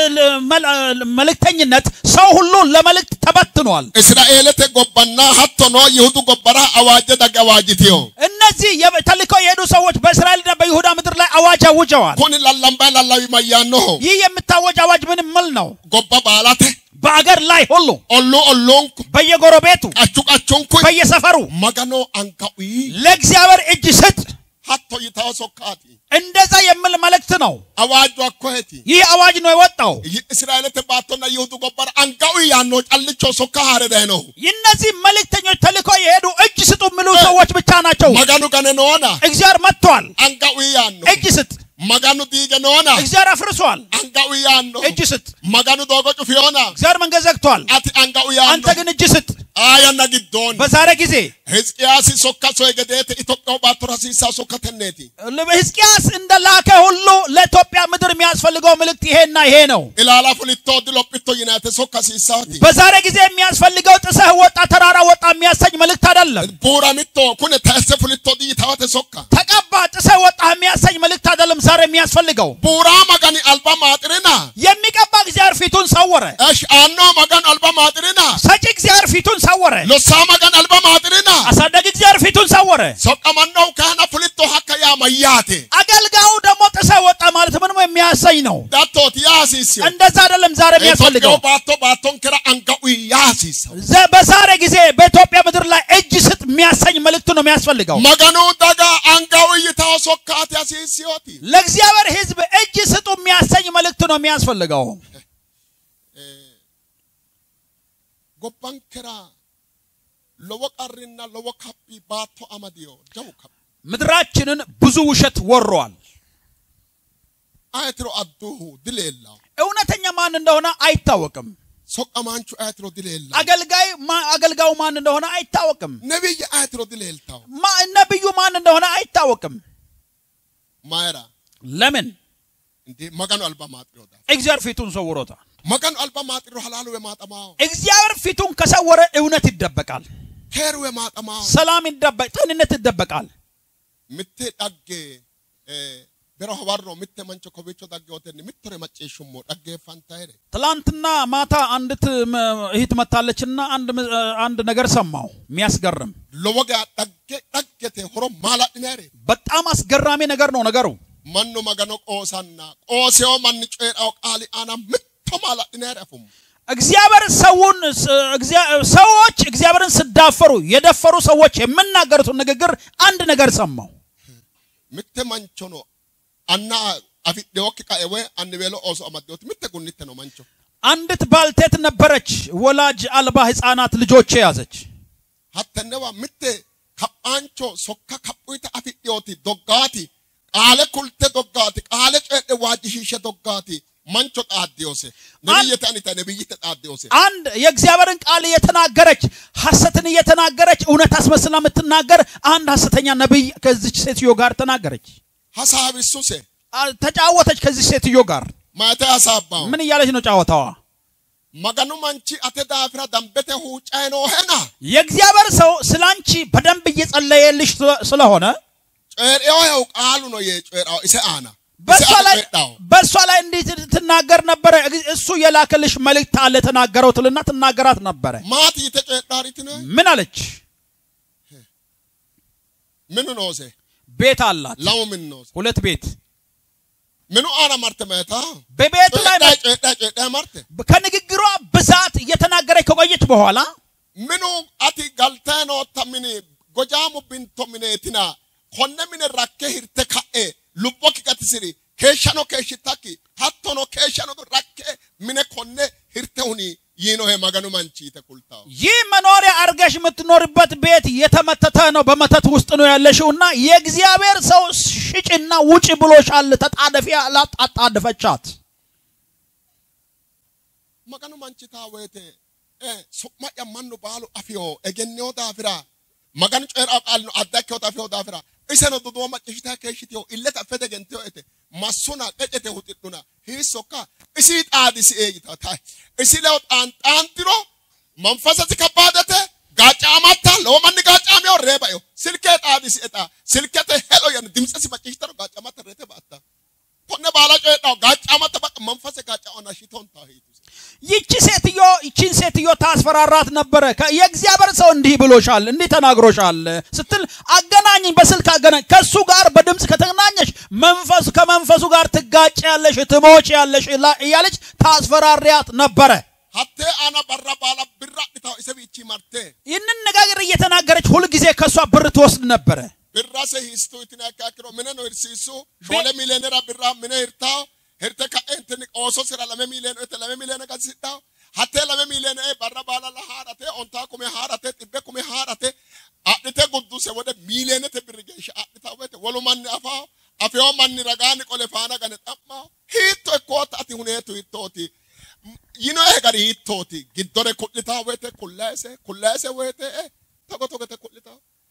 B: መልእክተኝነት ሰው ሁሉ ለመልእክት ተበትኗል
A: እስራኤል ተጎባና ሐቶኖ ይሁዱ ጎበራ አዋጀ ደጋዋጅቲዮ
B: እነዚህ ተልከው የሄዱ ሰዎች በእስራኤልና በይሁዳ ምድር ላይ አዋጅ አውጀዋል
A: ኮን ላላምባ ላላዊ ማያኖ
B: ይህ የምታወጅ አዋጅ ምን ምል ነው
A: ጎባ ባላተ
B: በአገር ላይ ሁሉ
A: ኦሎንኩ
B: በየጎረቤቱ
A: አቹቃቹንኩ
B: በየሰፈሩ
A: ማጋኖ አንካዊ
B: ለእግዚአብሔር እጅ ስጥ
A: ሐቶ ይታወሶካቲ
B: እንደዛ የሚል መልእክት ነው
A: አዋጁ አኮሄቲ
B: ይህ አዋጅ ነው የወጣው
A: እስራኤል ተባቶና ይሁዱ ጎበራ አንጋዊ ያኖ ጫልቾ ሶካ ሐረደ ነው
B: እነዚህ መልእክተኞች ተልከው የሄዱ እጅ ስጡ የሚሉ ሰዎች ብቻ ናቸው
A: ማጋኖ ገነኖና
B: እግዚአብሔር መጥቷል
A: አንጋዊ ያኖ
B: እጅ ስጥ
A: ማጋኖ ዲገኖና
B: እግዚአብሔር አፍርሷል
A: አንጋዊ ያኖ
B: እጅ ስጥ
A: ማጋኖ ዶጎ ጩፊዮና
B: እግዚአብሔር መንገድ ዘግቷል
A: አቲ አንጋዊ ያኖ
B: አንተ ግን እጅ ስጥ
A: آية نجدون
B: بزارة كذي
A: ሕዝቅያስ ሶካ ሰው ገደት ኢትዮጵያው ባትራሲሳ ሶከተነቲ
B: ሕዝቅያስ እንደላከ ሁሉ ለኢትዮጵያ ምድር የሚያስፈልገው መልእክት ይሄና ይሄ ነው
A: ኢላላ ፍልቶ ድሎፕቶ ይናተ ሶካ ሲሳቲ
B: በዛሬ ጊዜ የሚያስፈልገው ጥሰህ ወጣ ተራራ ወጣ የሚያሰኝ መልእክት አይደለም
A: ቡራሚቶ ኩነ ተሰ ፍልቶ ዲታወተ ሶካ
B: ተቀባ ጥሰህ ወጣ የሚያሰኝ መልእክት አይደለም ዛሬ የሚያስፈልገው
A: ቡራ መጋኒ አልባ ማጥሪና
B: የሚቀባ እግዚአብሔር ፊቱን ሰወረ
A: እሺ አኖ መጋን አልባ ማጥሪና
B: ሰጪ እግዚአብሔር ፊቱን ሰወረ
A: ሎሳ መጋን አልባ ማጥሪና
B: አሳዳጊ እግዚአብሔር ፊቱን ሰወረ
A: ሶቃ ማነው ካህና ፍልቶ ሀከ ያ ማያቴ
B: አገልጋዩ ደግሞ ጥሰህ ወጣ ማለት ምንም የሚያሰኝ ነው
A: ዳቶት ያሲሲዮ
B: እንደዛ አይደለም ዛሬ የሚያስፈልገው
A: ባቶን ከራ አንጋው ያሲሶ
B: በዛሬ ጊዜ በኢትዮጵያ ምድር ላይ እጅ ስጥ የሚያሰኝ መልእክት ነው የሚያስፈልገው
A: መጋኑ ዳጋ አንጋው ይታው ሶካት ያሲሲዮቲ
B: ለእግዚአብሔር ሕዝብ እጅ ስጡ የሚያሰኝ መልእክት ነው የሚያስፈልገው
A: ጎባንከራ ለወቃሪና ለወካቢ ባቶ አማዲዮ ጀውካ
B: ምድራችንን ብዙ ውሸት ወሯል
A: አይትሮ አዱሁ ድሌላ
B: እውነተኛ ማን እንደሆነ አይታወቅም
A: ሶቃማንቹ አይትሮ ድሌላ
B: አገልጋዩ ማን እንደሆነ አይታወቅም
A: ነብይ አይትሮ ድሌልታው
B: ነብዩ ማን እንደሆነ አይታወቅም
A: ማይራ
B: ለምን
A: እንዴ መጋኑ አልባ ማጥሮዳ
B: እግዚአብሔር ፊቱን ሰውሮታል
A: መጋኑ አልባ ማጥሮ ሐላሉ የማጠማው
B: እግዚአብሔር ፊቱን ከሰወረ እውነት ይደበቃል
A: ሄሩ የማጠማው
B: ሰላም ይደበቃል ጤንነት ይደበቃል
A: ምት ዳጌ በረሆ ባሮ ምት መንቾ ኮቤቾ ዳጌ ወተን ምትረ መጨሽሞ ዳጌ ፋንታይሬ
B: ትላንትና ማታ አንዲት እህት መታለችና አንድ ነገር ሰማው የሚያስገርም
A: ለወጋ ዳጌቴ ሆሮ ማላድናሬ
B: በጣም አስገራሚ ነገር ነው ነገሩ
A: ማኑ መጋኖ ቆሳና ቆሴው ማን ጨራው ቃሊ አና ምቶ ማላድናሬ አፉም
B: እግዚአብሔር ሰዎች እግዚአብሔርን ስዳፈሩ የደፈሩ ሰዎች የምናገሩት ንግግር አንድ ነገር ሰማው
A: ምት መንቾ ነው አና አፊዴውክ ቃኤዌ አንቤሎ ኦሶ አማዶት ምት ጉንት ነው መንቾ
B: አንዲት ባልቴት ነበረች ወላጅ አልባ ህፃናት ልጆች ያዘች
A: ሀተነዋ ምት ካንቾ ሶካ ካቁይታ አፊዴውቲ ዶጋቲ ቃለ ኩልተ ዶጋቲ ቃለ ጨደ ዋጅሂሸ ዶጋቲ መንቾ ጣዲዮሴ ነብይተ ጣዲዮሴ
B: አንድ የእግዚአብሔርን ቃል የተናገረች ሐሰትን የተናገረች እውነት አስመስላ የምትናገር አንድ ሐሰተኛ ነብይ ከዚች ሴትዮ ጋር ተናገረች
A: ሐሳብ እሱሴ
B: ተጫወተች ከዚህ ሴትዮ ጋር
A: ማታ ሐሳባው
B: ምን እያለች ነው ጫወታዋ
A: መጋኑ ማንቺ አተዳፍራ ደምበተ ሁጫይ ነው ሄና
B: የእግዚአብሔር ሰው ስላንቺ በደንብ እየጸለየልሽ ስለሆነ
A: ጨሬው ቃሉ ነው የጨራው ኢሰአና
B: በሷ ላይ እንዴት ትናገር ነበር እሱ የላከልሽ መልእክት አለ ተናገረው ትልና ትናገራት ነበር
A: ማት የተጨጣሪት ነው
B: ምን አለች
A: ምን ነው ዘ
B: ቤት አላት
A: ላው ምን ነው
B: ሁለት ቤት
A: ምኑ አና ማርተማታ
B: በቤቱ ላይ
A: ጨጨ ማርተ
B: ከንግግሯ ብዛት እየተናገረች ከቆየች በኋላ
A: ምኑ አቲ ጋልታኖ ተምኒ ጎጃሙ ቢንቶ ሚኔቲና ኮነ ምን ራከ ሂርተ ካኤ ሉቦክ ቀትስሪ ከሻኖ ከሽታኪ ሀቶኖ ከሻኖ ራከ ምን ኮነ ሂርተውኒ ይኖ የማጋኑ ማንቺ ተኩልታው ይህ
B: መኖሪያ አርገሽ የምትኖርበት ቤት የተመተተ ነው በመተት ውስጥ ነው ያለሽውና የእግዚአብሔር ሰው ሽጭና ውጪ ብሎሻል ተጣደፊ አጣደፈቻት
A: ማጋኑ ማንቺ ታወቴ ሱማ ያማኑ ባሉ አፊዮ እገኔው ዳፍራ ማጋኑ ጨራ ቃል ነው አዳከው ዳፍዮ ዳፍራ እሰነ ዶዶ ማጭሽታ ከሽቲዮ ኢለታ ፈደገንቴው እቴ ማሱና ቀጨቴ ሁጥዱና ሂሶካ እሲ ጣዲስ ኤይታታ እሲ ለው ጣንጣንትሮ መንፈሰት ከባደተ ጋጫማታ ለማን ጋጫሚው ረባዮ ስልከ ጣዲስ ኤታ ስልከተ ሄሎ ያን ድምጽ ማጭሽታ ጋጫማታ ረተ ባታ ኮነ ባላ ጨጣው ጋጫማታ በቃ መንፈሰ ጋጫውና ሽቶን ታሂቱ
B: ይቺን ሴትዮ ታስፈራራት ነበር የእግዚአብሔር ሰው እንዲህ ብሎሻል እንዲህ ተናግሮሻል ስትል አገናኝ በስልክ አገናኝ ከሱ ጋር በድምጽ ከተገናኘሽ ከመንፈሱ ጋር ትጋጫለሽ ትሞች ያለሽ እያለች ታስፈራሪያት ነበር
A: ሀተ አና በራባላ ብራጥታው እሰብቺ ማርቴ
B: ይህንን ነገር እየተናገረች ሁሉ ጊዜ ከሷ ብር ትወስድ ነበር
A: ብራሰ ሂስቶ ይተናካክሮ ምን ነው እርሲሱ ሾለ ሚሊዮነራ ብራ ምን ይርታው هرتك أنت نقصص سر لما ميلين كذا حتى لما ميلين برا بالا لهارته أنتاكم هارته تبكم هارته أنت قدوس وده ميلين تبرجش أنت ولو من أفيا من رجعني كل فانا كانت أما هيتو كوت أتي هنا تويتوتي yino e gari hittoti giddore kullita wete kullese wete togo te kullita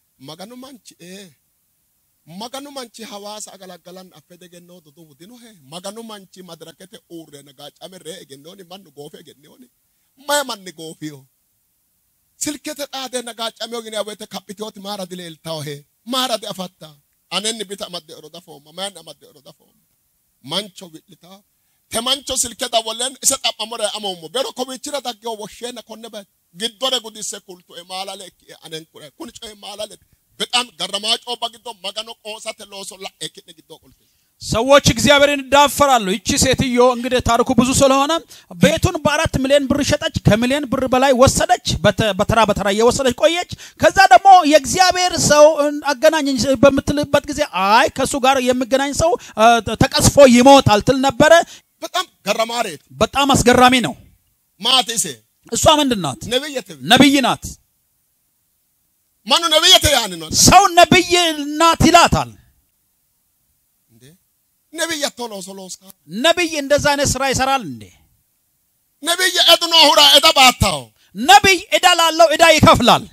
A: maganu manchi Hawaasa agalagalan affede genno do wudino he maganu manchi madrakete urre naga camere gennoni mannu goofe gennoni may manni goofio silkete ade naga cameo gine wete kapitoti mara dilel tawhe mara de afatta anenni bita madde oroda foma man amadde oroda foma mancho witlita te mancho silkeda wolen isa tapamore amomo bero komichira dagge woshena konne ba giddore gudisse kultu e malale anen kure kun coy malale በጣም ገረማጮ በግዶ መገኖ ቆሳተ ሎሶላ እከነ ግዶ ቁልፍ
B: ሰዎች እግዚአብሔርን ዳፈራሉ እቺ ሴትዮ እንግዲህ ታሪኩ ብዙ ስለሆነ ቤቱን በ4 ሚሊዮን ብር ሸጠች ከሚሊዮን ብር በላይ ወሰደች በተራ እየወሰደች ቆየች ከዛ ደግሞ የእግዚአብሔር ሰው አገናኘኝ በመትልበት ጊዜ አይ ከሱ ጋር የሚገናኝ ሰው ተቀስፎ ይሞታል ትል ነበር
A: በጣም ገረማሬ
B: በጣም አስገራሚ ነው
A: ማቴሴ
B: እሷ ምንድናት
A: ነብይ ናት
B: ማኑ ነብይተ ያን ነው ሰው ነብይ ናት ይላታል እንዴ
A: ነብይ ቶሎሶሎስ
B: ነብይ እንደዛ አይነት ስራ ይሰራል እንዴ
A: ነብይ እድኖ ሁራ እዳባታው
B: ነብይ እዳላለው እዳ ይከፍላል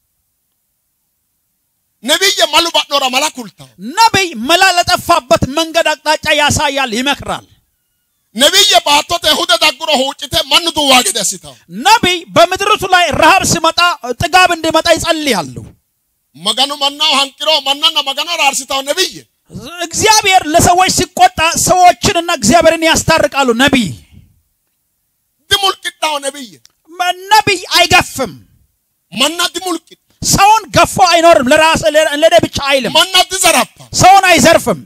A: ነብይ ማሉባት ኖራ ማላኩልታው
B: ነብይ መላለጠፋበት መንገድ አቅጣጫ ያሳያል ይመክራል
A: ነብይ ባቶተ ሁደ ዳግሮ ሆጭተ ማን ዱዋገ ደስታው
B: ነብይ በመድረቱ ላይ ረሃብ ሲመጣ ጥጋብ እንዲመጣ ይጸልያሉ
A: መጋኑ ማናው አንቅሮ ማናና መጋኑ አርሲታው ነብይ
B: እግዚአብሔር ለሰዎች ሲቆጣ ሰዎችንና እግዚአብሔርን ያስታርቃሉ ነብይ
A: ድሙልቅጣው
B: ነብይ አይገፍም
A: ማና ድሙልቅ
B: ሰውን ገፎ አይኖርም ለራስ ለደብቻ አይልም
A: ማና ትዘራፋ
B: ሰውን አይዘርፍም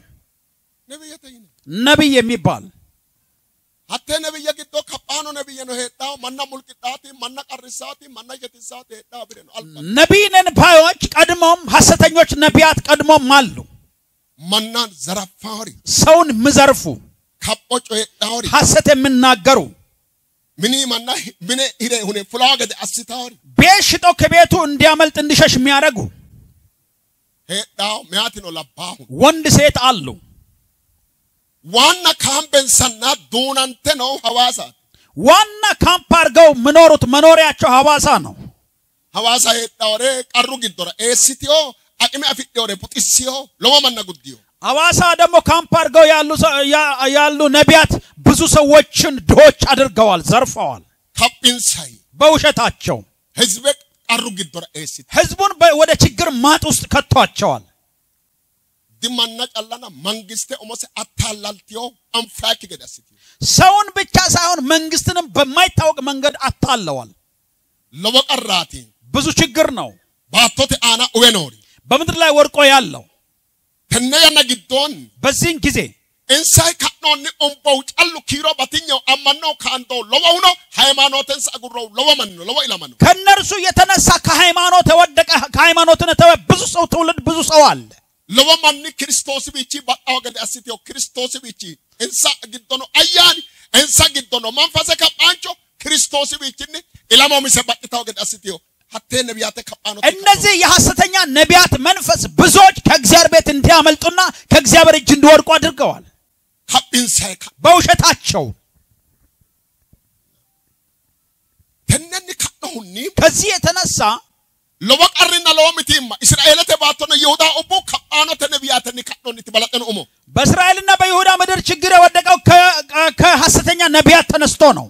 A: ነብይ
B: የሚባል
A: አተ ነብይ ግዶ ከጳኖ ነብይ ነው ሄዳው ማና ሙልቅጣቲ ማና ቀርሳቲ ማና የትሳቲ ሄዳው ብለ ነው አልባ
B: ነብይነን ባዮች ቀድሞም ሐሰተኞች ነቢያት ቀድሞም አሉ
A: ማና ዘራፋሪ
B: ሰውን ምዘርፉ
A: ከጶጮ ሄዳውሪ
B: ሐሰት የሚናገሩ
A: ምኒ ማና ምኔ ይሬ ሆነ ፍላገደ አስታውሪ
B: ቤሽጦ ከቤቱ እንዲያመልጥ እንዲሸሽ የሚያረጉ
A: ሄዳው ሚያት ነው ለባሁ
B: ወንድ ሴት አሉ
A: ዋና ካምበንሰና ዶናንተ ነው ሐዋሳ
B: ዋና ካምፕ አርገው መኖሩት መኖሪያቸው ሐዋሳ ነው
A: ሐዋሳ ሄዳውሬ ቀሩ ግዶራ ኤሲቲዮ አቅሚ አፍጤውሬ ፑጢሲዮ ለወመና ጉዲዮ
B: ሐዋሳ ደግሞ ካምፕ አርገው ያሉ ነቢያት ብዙ ሰዎችን ድሆች አድርገዋል ዘርፈዋል
A: ካምፒንሳይ
B: በውሸታቸው
A: ህዝብ ቀሩ ግዶራ ኤሲቲ
B: ህዝቡን ወደ ችግር ማጥ ውስጥ ከተዋቸዋል
A: ዲማና ጫላና መንግስቴ ኦሞስ አታላልቲዮ አንፋክ ገዳስቲ
B: ሰውን ብቻ ሳይሆን መንግስትንም በማይታወቅ መንገድ አታለዋል
A: ለወቀራቲ
B: ብዙ ችግር ነው
A: ባቶቴ አና ኦዌኖሪ
B: በመድር ላይ ወርቆ ያለው
A: ተነያና ግዶን
B: በዚህን ጊዜ
A: እንሳይ ካኖኒ ኦምቦው ጫሉ ኪሮ ባትኛው አማናው ካንዶ ለወውኖ ሃይማኖተን ሳጉሮው ለወመን ለወ ኢላማን
B: ከነርሱ የተነሳ ከሃይማኖት ተወደቀ ከሃይማኖትን ተወ ብዙ ሰው ትውልድ ብዙ ሰው አለ
A: ለወማን ክርስቶስ ቢቺ ባጣው ገደ አስቲዮ ክርስቶስ ቢቺ እንሳ ግዶኖ አያኒ እንሳ ግዶኖ መንፈሰ ከጳንቾ ክርስቶስ ቢቺኒ ኢላማው ሚሰባጣው ገደ አስቲዮ ሐቴ ነቢያተ ከጳኖ
B: እነዚህ የሐሰተኛ ነቢያት መንፈስ ብዙዎች ከእግዚአብሔር ቤት እንዲያመልጡና ከእግዚአብሔር እጅ እንዲወድቁ አድርገዋል
A: ካፒንሳይ
B: በውሸታቸው
A: ተነኒ ካኖኒ
B: ከዚህ የተነሳ
A: ለወቀርና ለወምቲማ እስራኤልተ ባቶነ ይሁዳ ኦቦ ከጳኖ ተነቢያተኒ ካኖኒ ተበላጠን ኦሞ
B: በእስራኤልና በይሁዳ ምድር ችግር የወደቀው ከሐሰተኛ ነቢያት ተነስቶ ነው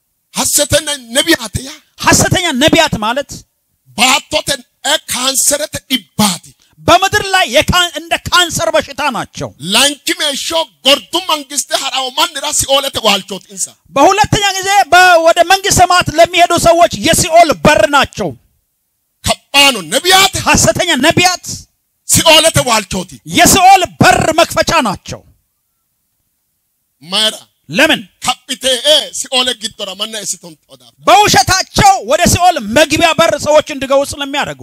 B: ሐሰተኛ ነቢያት ማለት
A: ባቶተን ካንሰረተ ዲባቲ
B: በመድር ላይ እንደ ካንሰር በሽታ ናቸው
A: ላንኪሜሾ ጎርዱ መንግስት ሐራው ማንራ ሲኦለተ ዋልቾት እንሳ
B: በሁለተኛ ጊዜ ወደ መንግስተ ሰማያት ለሚሄዱ ሰዎች የሲኦል በር ናቸው
A: ከጳኖ ነቢያት
B: ሐሰተኛ ነቢያት
A: ሲኦለተ ዋልቾት
B: የሲኦል በር መክፈቻ ናቸው
A: ማራ
B: ለምን
A: ካፒቴ ሲኦል ግዶራ ማና እስቶን ተወዳ
B: በውሸታቸው ወደ ሲኦል መግቢያ በር ሰዎች እንዲገቡ ስለሚያደርጉ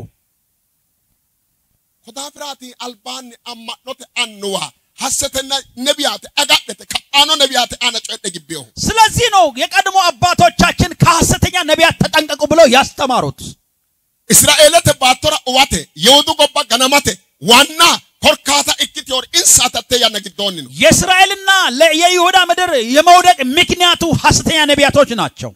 A: ኮዳፍራቲ አልባን አማኖተ አንዋ ሐሰተኛ ነቢያት አጋደተ ከጳኖ ነቢያት አነጨደ ግቢው
B: ስለዚህ ነው የቀድሞ አባቶቻችን ከሐሰተኛ ነቢያት ተጠንቀቁ ብለው ያስተማሩት
A: እስራኤልተ ባቶራ ወዋተ የውዱ ጎባ ገናማተ ዋና korkaata ikkitiyor insaatatte yanagiddoonni no
B: የእስራኤልና የይሁዳ ምድር የመውደቅ ምክንያቱ ሐሰተኛ ነቢያቶች ናቸው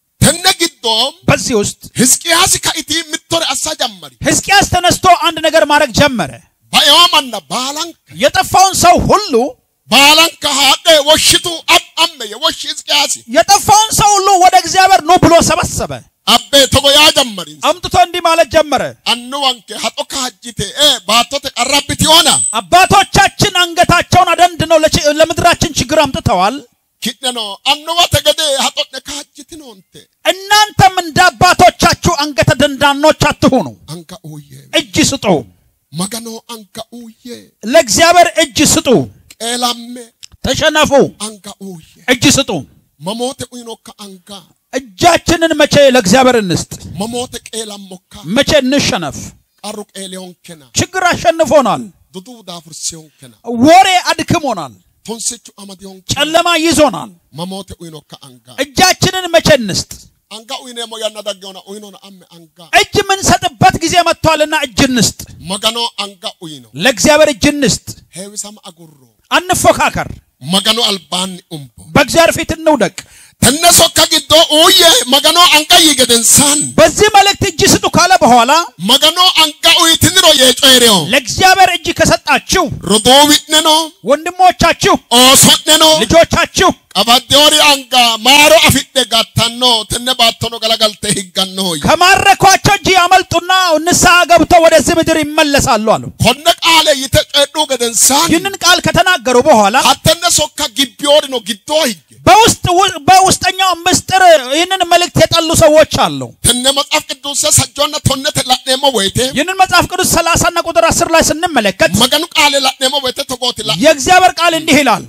A: ተነግዶም
B: በዚህ ውስጥ
A: ሕዝቅያስ ከኢቲ ምትር አሳጀመሪ
B: ሕዝቅያስ ተነስቶ አንድ ነገር ማድረግ ጀመረ
A: ባዮማና ባላንክ
B: የጠፋውን ሰው ሁሉ
A: ባላንክ ሃደ ወሽቱ አብአመ የወሽ ሕዝቅያስ
B: የጠፋውን ሰው ሁሉ ወደ እግዚአብሔር ነው ብሎ ሰበሰበ
A: አቤ ተጎያ ጀመሪ
B: አምጥቶ እንዲህ ማለት ጀመረ
A: አንዋንከ ሀጦካ ሀጂቴ ባቶተ ቀራብት ይሆና
B: አባቶቻችን አንገታቸውን አደንድነው ለምድራችን ችግር አምጥተዋል
A: ኪደኖ አንዋ ተገደ ሀጦነ ካጅት ነውንተ
B: እናንተም እንደ አባቶቻችሁ አንገተ ደንዳኖች አትሁኑ
A: አንካ ኦየ
B: እጅ ስጡ
A: መገኖ አንካ ኦየ
B: ለእግዚአብሔር እጅ ስጡ
A: ቀላሜ
B: ተሸነፉ
A: አንካ ኦየ
B: እጅ ስጡ
A: መሞተ ኡይኖካ አንካ
B: እጃችንን መቼ ለእግዚአብሔር እንስጥ
A: መሞተ ቀላሞካ
B: መቼ እንሸነፍ
A: ቀሩ ቀሌዮንከና
B: ችግር አሸንፎናል
A: ዱዱ ዳፍርሲዮንከና
B: ወሬ አድክሞናል
A: ቶንሰቹ አማዲዮን
B: ጨለማ ይዞናል
A: መሞተ ኡይኖካ አንካ
B: እጃችንን መቼ እንስጥ
A: አንካ ኡይኔሞ ያናዳገውና ኡይኖና አመ አንካ
B: እጅ ምን ሰጥበት ጊዜ መጥቷልና እጅ እንስጥ
A: መገኖ አንካ ኡይኖ
B: ለእግዚአብሔር እጅ እንስጥ
A: ሄዊሳም አጉሮ
B: አንፎካከር
A: መገኖ አልባን ኡምቦ
B: በእግዚአብሔር ፊት እንውደቅ
A: ተነሶ ከግዶ ኡየ መገኖ አንካ ይገደንሳን
B: በዚህ መልእክት እጅ ስጡ ካለ በኋላ
A: መገኖ አንካ ኡይትንሮ የጮይሬው
B: ለእግዚአብሔር እጅ ከሰጣችሁ
A: ሮዶዊትነኖ
B: ወንድሞቻችሁ
A: ኦሶነኖ
B: ልጆቻችሁ
A: ቀባዲዮሪ አንጋ ማሮ አፊደ ጋታኖ ተነባቶኖ ገለገልተ ይገኖ
B: ከማረኳቸው እጅ ያመልጡና ንስሐ ገብተው ወደዚህ ምድር ይመለሳሉ አሉ
A: ኮነ ቃለ ይተጨዱ ገደንሳን
B: ይህንን ቃል ከተናገሩ በኋላ
A: አተነሶ ከግቢዮሪ ነው ግዶ ይገ
B: በውስጠኛው ምስጢር ይህንን መልእክት የጠሉ ሰዎች አሉ
A: ተነ መጽሐፍ ቅዱስ ሰጆና ተነ ተላደሞ ወይቴ
B: ይህንን መጽሐፍ ቅዱስ 30 እና ቁጥር 10 ላይ ስንመለከት
A: መገኑ ቃል ላደሞ ወይቴ ተጎትላ
B: የእግዚአብሔር ቃል እንዲህ ይላል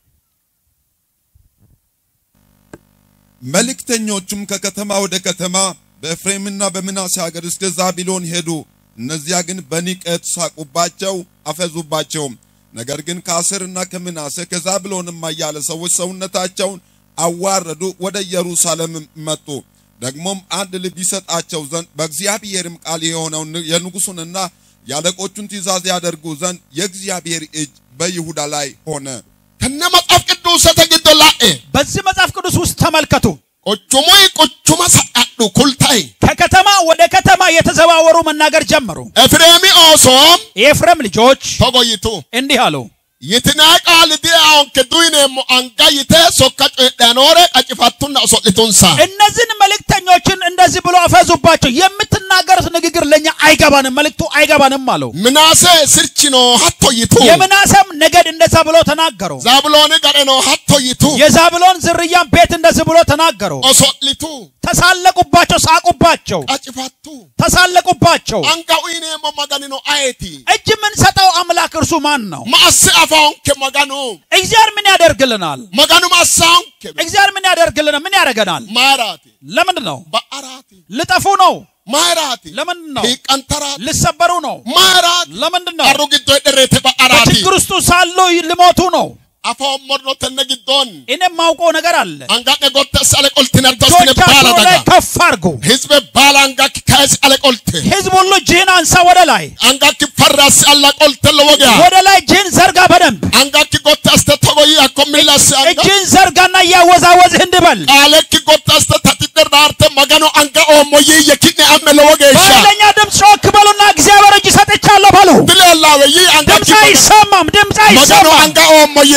C: መልእክተኞቹም ከከተማ ወደ ከተማ በኤፍሬምና በምናሴ ሀገር እስከ ዛብሎን ሄዱ እነዚያ ግን በንቀት ሳቁባቸው አፈዙባቸው ነገር ግን ከአሴርና ከምናሴ ከዛብሎንም ያለ ሰዎች ሰውነታቸውን አዋረዱ ወደ ኢየሩሳሌም መጡ ደግሞም አንድ ልብ ይሰጣቸው ዘንድ በእግዚአብሔርም ቃል የሆነው የንጉሱንና ያለቆቹን ትእዛዝ ያደርጉ ዘንድ የእግዚአብሔር እጅ በይሁዳ ላይ ሆነ
A: ከነ መጽሐፍ ቅዱስ ተገደላኤ
B: በዚህ መጽሐፍ ቅዱስ ውስጥ ተመልከቱ
A: ቆቹማ ሰአዱ ኩልታይ
B: ከከተማ ወደ ከተማ የተዘዋወሩ መናገር ጀመሩ
A: ኤፍሬም ኦሶም
B: የኤፍሬም ልጆች
A: ተጎይቱ
B: እንዲህ አሉ
A: ይትናቃል ዲያውን ከዱይኔሞ አንጋይተ ሶካጭ ዳኖረ ቀጭፋቱና ሶልቱንሳ
B: እነዚህን መልእክተኞችን እንደዚህ ብሎ አፈዙባቸው የምትናገሩት ንግግር ለኛ አይገባንም መልእክቱ አይገባንም አሉ
A: ምናሴ ስርችኖ ሀቶይቱ
B: የምናሴም ነገድ እንደዛ ብሎ ተናገሩ
A: ዛብሎን ገረኖ ሀቶይቱ
B: የዛብሎን ዝርያ ቤት እንደዚህ ብሎ ተናገሩ
A: ኦሶልቱ
B: ተሳለቁባቸው ሳቁባቸው
A: ቀጭፋቱ
B: ተሳለቁባቸው
A: አንጋዊኔሞ መጋኒኖ አይቲ
B: እጅ ምን ሰጣው አምላክ እርሱ ማን ነው
A: ማስ አፋውን ከመጋኑ
B: እግዚአብሔር ምን ያደርግልናል
A: መጋኑ ማሳውን
B: እግዚአብሔር ምን ያደርግልናል ምን ያደርገናል
A: ማራቲ
B: ለምንድን ነው
A: በአራቲ
B: ልጠፉ ነው
A: ማራቲ
B: ለምንድን ነው
A: ይቀንተራቲ
B: ልሰበሩ ነው
A: ማራቲ
B: ለምንድን ነው
A: አሩግዶ ደረተ በአራቲ
B: በችግር ውስጥ ሳሉ ሊሞቱ ነው
A: አፋውን ሞርኖ ተነግዶን
B: እኔ ማውቀው ነገር አለ
A: አንጋጤ ጎተስ አለቆልቲና ተስነ ባላ ዳጋ
B: ከፍ አድርጉ
A: ህዝብ ባላንጋክ ከስ አለቆልት
B: ህዝብ ሁሉ እጅህን አንሳ ወደ ላይ
A: አንጋክ ፈራስ አለቆልት ለወጋ
B: ወደ ላይ እጅህን ዘርጋ በደንብ
A: አንጋክ ጎተስ ተተወይ አኮሚላስ
B: እጅህን ዘርጋና ያወዛወዝህ እንድበል
A: አለክ ጎተስ ተትደር ዳርተ መጋኑ አንጋ ኦሞይ የኪነ አመለ ወገሻ
B: በለኛ ድምጽ ጮክ በሉና እግዚአብሔር እጅ ሰጥቻለሁ በሉ
A: ድላላወይ አንጋክ
B: ድምጽ አይሰማም ድምጽ አይሰማም
A: መጋኑ አንጋ ኦሞይ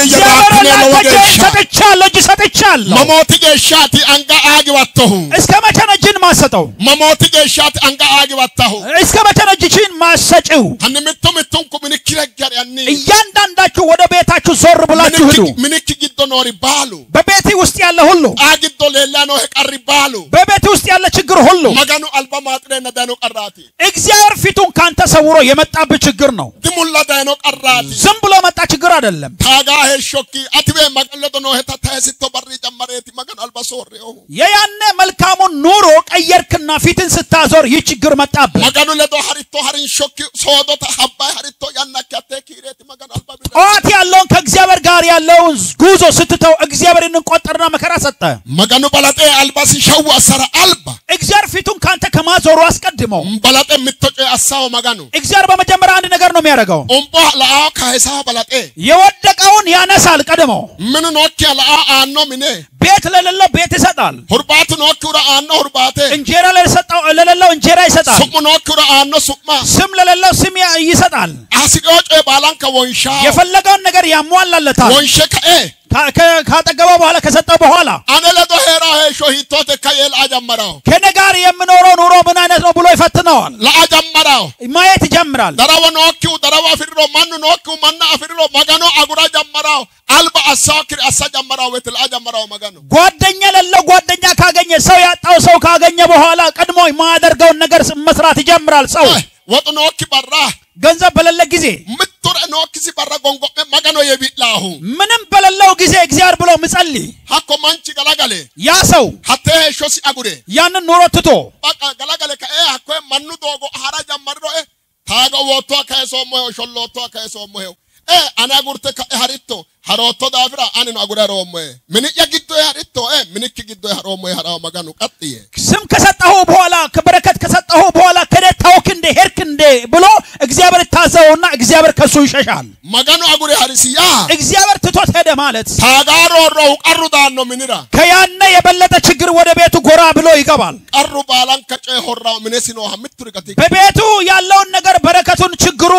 B: ሰጥቻለሁ
A: መሞት ገሻቲ አንጋ አግባተሁ
B: እስከ መቼ ነው እጅን ማሰጠው
A: መሞት ገሻቲ አንጋ አግባተሁ
B: እስከ መቼ ነው እጅን ማሰጪው
A: አንምቱም ኩምንክረጋር ያኒ
B: እያንዳንዳችሁ ወደ ቤታችሁ ዞር ብላችሁ ሂዱ
A: ምንክ ግዶ ኖሪ ባሉ
B: በቤቴ ውስጥ ያለ ሁሉ
A: አግዶ ሌላ ነው ቀሪ ባሉ
B: በቤቴ ውስጥ ያለ ችግር ሁሉ
A: መጋኑ አልባ ማጥረና ዳኖ ቀራቲ
B: እግዚአብሔር ፊቱን ካንተ ሰውሮ የመጣብህ ችግር ነው
A: ድሙላ ዳኖ ቀራቲ
B: ዝም ብሎ መጣ ችግር አይደለም
A: ታጋ ሄሾኪ አትቤ መቀለዶ ነው ሄታ ታይስቶ በሪ ጀመረቲ መጋኑ አልባ ሶሬው
B: የያነ መልካሙን ኑሮ ቀየርክና ፊትን ስታዞር ይህ ችግር መጣብህ
A: መጋኑ ለዶ ሀሪቶ ሀሪን ሾኪ ሶዶ ተሐባይ ሀሪቶ ያናከተ ኪሬት መጋኑ አልባ
B: ጧት ያለውን ከእግዚአብሔር ጋር ያለውን ጉዞ ስትተው እግዚአብሔርን ቆጠርና መከራ ሰጠ
A: መጋኑ በላጤ አልባ ሲሸዋ ሰራ አልባ
B: እግዚአብሔር ፊቱን ካንተ ከማዞሩ አስቀድሞ
A: በላጤ ምትጮ አሳው ማጋኑ
B: እግዚአብሔር በመጀመሪያ አንድ ነገር ነው የሚያደርገው
A: ኦምቦ ለአው ካይሳ በላጤ
B: የወደቀውን ያነሳል ቀድሞ
A: ምን ኖክ ለአው አኖ ሚኔ
B: ቤት ለሌለው ቤት ይሰጣል
A: ሁርባት ኖክ አኖ ሁርባቴ
B: እንጀራ ለሌለው እንጀራ ይሰጣል
A: ሱም ኖክ አኖ ሱማ
B: ስም ለሌለው ስም ይሰጣል
A: አሲቆጭ ባላንከ ወንሻ
B: የፈለገውን ነገር ያሟላለታል
A: ወንሸ
B: ካጠገበው በኋላ ከሰጠው በኋላ
A: አነለዶ ሄራ ሄሾ ሂቶተ ከየል አጀመራው
B: ከነጋር የምኖረው ኑሮ ምን አይነት ነው ብሎ ይፈትነዋል
A: ለአጀመራው
B: ማየት ይጀምራል
A: ደራው ኖኪው ደራው አፍሪሮ ማን ኖኪው ማን አፍሪሮ ማጋኖ አጉራ ጀመራው አልባ አሳክር አሳጀመራው ወትል አጀመራው ማጋኖ ጓደኛ
B: ለለው ጓደኛ ካገኘ ሰው ያጣው ሰው ካገኘ በኋላ ቀድሞ የማያደርገውን ነገር መስራት ይጀምራል ሰው
A: ወጥ ኖኪ በራ
B: ገንዘብ በሌለ ጊዜ
A: ምትረ ኖኪ ሲበራ ጎንጎ ማጋኖ የቢላሁ
B: ምንም በሌለው ጊዜ እግዚአብሔር ብሎ ምጸልይ
A: ሀኮ ማንቺ ገላጋለ
B: ያ ሰው
A: ሀቴ ሾሲ አጉሬ
B: ያንን ኑሮ ትቶ
A: በቃ ገላጋለ ሀኮ ማኑ ዶጎ ሀራ ጀመርዶ ታጎ ወጥቶ ከሶሞ ሾሎቶ ከሶሞ አና ጉርተ ሀሪቶ ሀሮቶ ዳፍራ አንን አጉራ ሮሞ ምን ያግዶ ሀሪቶ ምን ይግዶ ሮሞ ሀራው ማጋኑ ቀጥዬ
B: ስም ከሰጠው በኋላ ከበረከት ከሰጠው በኋላ ከደታውክ እንደ ሄርክ እንደ ብሎ እግዚአብሔር ታዘውና እግዚአብሔር ከሱ ይሸሻል
A: ማጋኑ አጉሬ ሀሪሲያ
B: እግዚአብሔር ትቶት ሄደ ማለት
A: ታጋሮ ሮው ቀሩዳን ነው ምንራ
B: ከያነ የበለጠ ችግር ወደ ቤቱ ጎራ ብሎ ይገባል
A: ቀሩ ባላን ከጨ ሆራው ምንሲኖ ምትርቀት
B: በቤቱ ያለውን ነገር በረከቱን ችግሩ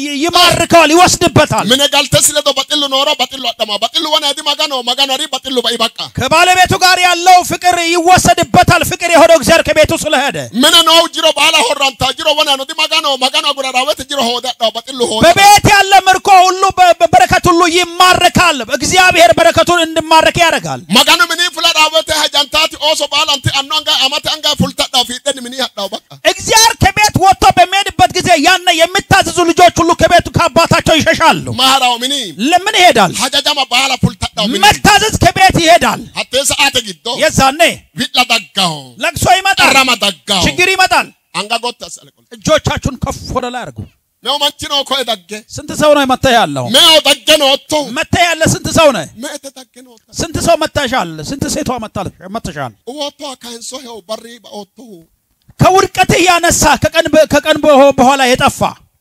B: ይማርከዋል ይወስድበታል
A: ምን ጋልተስ ለዶ በጥሉ ኖሮ በጥሉ አጠማ በጥሉ ወና ዲ ማጋኖ ሪ በጥሉ ባይበቃ
B: ከባለቤቱ ጋር ያለው ፍቅር ይወሰድበታል ፍቅር የሆነው እግዚአብሔር ከቤቱ ስለሄደ
A: ምን ነው ጅሮ ባላ ሆራንታ ጅሮ ወና ነው ዲ ማጋኖ ጉራራወት ጅሮ ሆዳ በጥሉ ሆዳ
B: በቤት ያለ ምርኮ ሁሉ በበረከት ሁሉ ይማረካል እግዚአብሔር በረከቱን እንድማረክ ያደርጋል
A: ማጋኖ ምን ፍላዳወት ሀጃንታቲ ኦሶ ባላንቲ አኗንጋ አማታ አንጋ ፉልታዳው ፊደን ምን ያዳው በቃ
B: እግዚአብሔር ከቤት ወጥቶ በሚሄድበት ጊዜ ያነ የምታዘዙ ልጆች ሁሉ ከቤቱ ከአባታቸው ይሸሻሉ
A: ማራው ምን
B: ለምን ይሄዳል
A: ሀጃጃማ ባላ ፉልታዳው ምን
B: መታዘዝ ከቤት ይሄዳል
A: አቴ ሰዓት ግዶ
B: የዛኔ
A: ቢላ ዳጋው
B: ለቅሶ ይመጣል
A: ረማ ዳጋው
B: ችግር ይመጣል
A: አንጋ ጎተስ አለቆል
B: እጆቻችሁን ከፍ ወደ ላይ አድርጉ
A: ነው ማንቺኖ ኮ ዳገ
B: ስንት ሰው ነው መተህ ያለው
A: ነው ዳገ ነው ወጥቶ
B: መተህ ያለ ስንት ሰው ነው
A: መተ ዳገ ነው ወጥቶ
B: ስንት ሰው መተሻል ስንት ሴቷ መተሻል
A: ወጥቶ ካንሶ ሄው በሪ ወጥቶ
B: ከውድቀት ያነሳ ከቀን በኋላ የጠፋ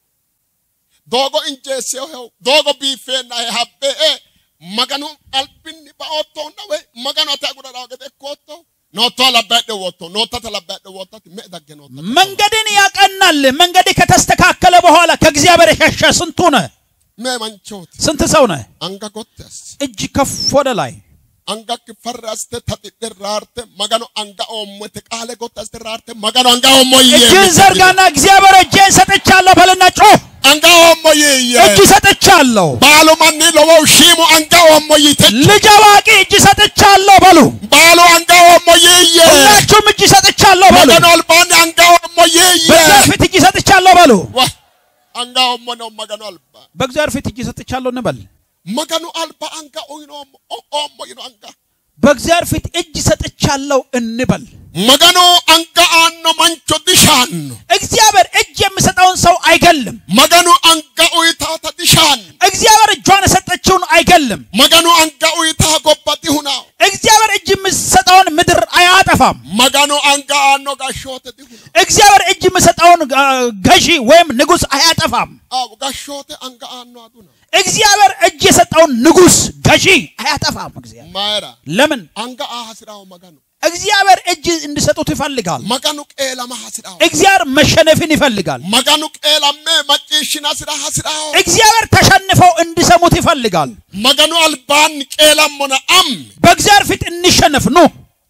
A: ዶጎ እንጀሴው ሄው ዶጎ ቢፌና ሀቤ ማጋኑ አልቢን ባወጥቶ ነው ወይ ማጋኑ ታጉራራው ገደኮቶ ኖቶ ለባደ ወጥቶ ኖቶ ተለባደ ወጥቶ መዳገ ነው
B: መንገድን ያቀናል መንገድ ከተስተካከለ በኋላ ከእግዚአብሔር የሸሸ ስንቱ ነው
A: ማንቾት
B: ስንት ሰው ነው
A: አንጋ ጎተስ
B: እጅ ከፍ ወደ ላይ
A: አንጋ ከፈራስተ ተጥራርተ ማጋኑ አንጋ ኦሞተ ቃለ ጎተስ ተራርተ ማጋኑ አንጋ ኦሞዬ
B: እጅን ዘርጋና እግዚአብሔር እጄን ሰጥቻለሁ በልና ጮህ
A: አንጋ ኦሞዬ
B: እጅ ሰጥቻለሁ
A: ባሉ ማን ለወው ሺሙ አንጋ ኦሞዬ
B: ልጅ አዋቂ እጅ ሰጥቻለሁ በሉ
A: ባሉ አንጋ ኦሞዬ
B: ሁላችሁም እጅ ሰጥቻለሁ በሉ
A: ማጋኑ አልባን አንጋ ኦሞዬ
B: በእግዚአብሔር ፊት እጅ ሰጥቻለሁ በሉ
A: አንጋ ኦሞ ነው ማጋኑ አልባ
B: በእግዚአብሔር ፊት እጅ ሰጥቻለሁ እንበል
A: ማጋኑ አልባ አንጋ ኦይኖ ኦሞ ይኖ አንጋ
B: በእግዚአብሔር ፊት እጅ ሰጥቻለሁ እንበል
A: ማጋኑ አንጋ አኖ ማንቾ ዲሻን
B: እግዚአብሔር እጅ የሚሰጠውን ሰው አይገልም
A: ማጋኑ አንጋ ኦይታ ተዲሻን
B: እግዚአብሔር እጇን የሰጠችውን አይገልም
A: ማጋኑ አንጋ ኦይታ ጎባቲ ሁና
B: እግዚአብሔር እጅ የሚሰጠውን ምድር አያጠፋም
A: ማጋኑ አንጋ አኖ ጋሾተ ዲሁና
B: እግዚአብሔር እጅ የሚሰጠውን ገዢ ወይም ንጉስ አያጠፋም
A: አው ጋሾተ አንጋ አኖ አዱና
B: እግዚአብሔር እጅ የሰጠውን ንጉስ ገዢ አያጠፋም እግዚአብሔር
A: ማራ
B: ለምን
A: አንጋ አሐስራው ማጋኑ
B: እግዚአብሔር እጅ እንዲሰጡት ይፈልጋል
A: ማጋኑ ቄላማ ሐስራው
B: እግዚአብሔር መሸነፍን ይፈልጋል
A: ማጋኑ ቄላማ ማጪሽና ስራ ሐስራው
B: እግዚአብሔር ተሸንፈው እንዲሰሙት ይፈልጋል
A: ማጋኑ አልባን ቄላሞና
B: በእግዚአብሔር ፊት እንሸነፍ ነው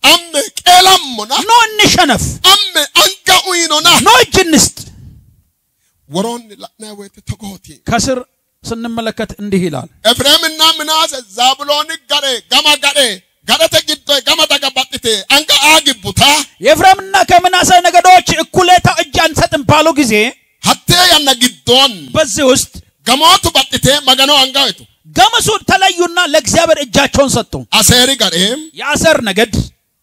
A: ቄላሞና
B: ነው እንሸነፍ
A: አንጋ ኡይኖና
B: ነው እጅ እንስጥ
A: ወሮን ለናወት ተጎቲ
B: ከስር ስንመለከት እንዲህ ይላል
A: ኤፍሬምና ምናሴ ዛብሎን ገረተ ግዶ ገመተ ገባጥቴ አንጋ አግቡታ
B: የኤፍሬምና ከምናሴ ነገዶች እኩሌታ እጅ አንሰጥም ባሉ ጊዜ
A: ሀቴ ያና ግዶን
B: በዚህ ውስጥ
A: ገሞቱ ባጥቴ ማጋኑ አንጋይቱ
B: ገመሱ ተለዩና ለእግዚአብሔር እጃቸውን ሰጡ
A: አሴሪ ጋርም
B: የአሰር ነገድ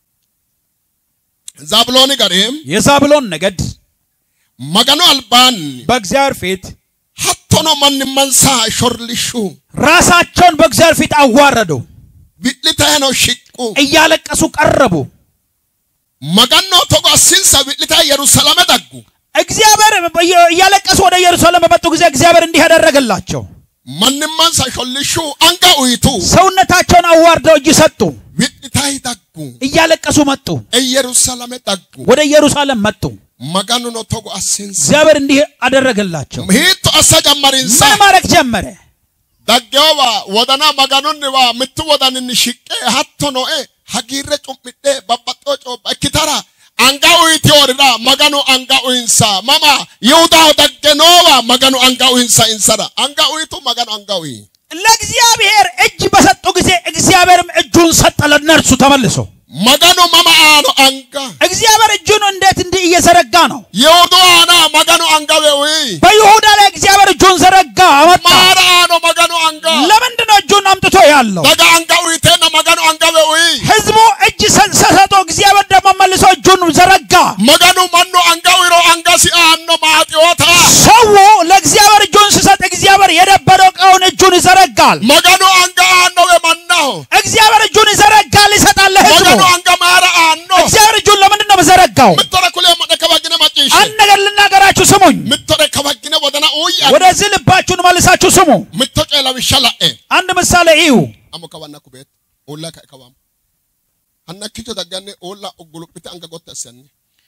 A: ዛብሎን ጋርም
B: የዛብሎን ነገድ
A: ማጋኑ አልባን
B: በእግዚአብሔር ፊት
A: ሀቶኖ ማን መንሳ ሾርልሹ
B: ራሳቸውን በእግዚአብሔር ፊት አዋረዱ
A: ቢልታኖ ሽቁ
B: እያለቀሱ ቀረቡ
A: magano togo asinsa witlita Yerusalem dagu
B: እግዚአብሔር ያለቀሱ ወደ ኢየሩሳሌም በመጡ ጊዜ እግዚአብሔር እንዲህ ያደረገላቸው
A: ማንማን ሳይሾልሹ አንጋውይቱ
B: ሰውነታቸውን አዋርደው እጅ ሰጡ
A: witlita dagu
B: እያለቀሱ መጡ
A: ኢየሩሳሌም dagu
B: ወደ ኢየሩሳሌም መጡ
A: magano no togo asinsa
B: እግዚአብሔር እንዲህ አደረገላቸው
A: ሂቱ አሳጀመሪንሳ
B: ምን ማድረግ ጀመረ
A: ዳገዋ ወደና maganoን ዋ ምት ወዳንን ሽቄ ሀቶ ነው ሀጊረ ጩምጤ ባባጦጮ በኪታራ አንጋውይቲ ወርዳ magano አንጋውይንሳ ማማ ይሁዳው ደገኖዋ magano አንጋውይንሳ እንሰራ አንጋውይቱ magano አንጋውይ
B: ለእግዚአብሔር እጅ በሰጡ ጊዜ እግዚአብሔርም እጁን ሰጠ ለነርሱ ተመልሶ
A: magano mama ano anga
B: እግዚአብሔር እጁን እንዴት እንዲህ እየዘረጋ ነው
A: ይሁዳና magano አንጋዌዊ
B: በይሁዳ ላይ እግዚአብሔር እጁን ዘረጋ አመጣ
A: ማራኖ magano አንጋ
B: ለምንድን ነው እጁን አምጥቶ ያለው
A: daga አንጋዊቴና magano አንጋዌዊ
B: ህዝቡ እጅ ሰሰቶ እግዚአብሔር ደግሞ መልሶ እጁን ዘረጋ
A: magano ማኖ አንጋዊሮ አንጋሲ አኖ ማጢዮታ
B: ሰው ለእግዚአብሔር እጁን ሲሰጥ እግዚአብሔር የደበረውን እጁን ይዘረጋል
A: magano አንጋ አኖ ወማናው
B: እግዚአብሔር እጁን ይዘረጋል ይሰጣል ለህዝቡ
A: magano አንጋ ማራ አኖ
B: እግዚአብሔር እጁን ለምንድን ነው በዘረጋው
A: ምትረኩለ መደከባግነ ማጪሽ
B: አንድ ነገር ልናገራችሁ ስሙኝ
A: ምትረከባግነ ወደና ኡያ
B: ወደዚህ ልባችሁን መልሳችሁ ስሙ
A: ምትጨላ ቢሻላኤ
B: አንድ ምሳሌ እዩ
A: አሞከባና ኩቤት ኦላ ከከባም አናክቾ ደጋኔ ኦላ ኦጉሉብት አንጋ ጎተሰኒ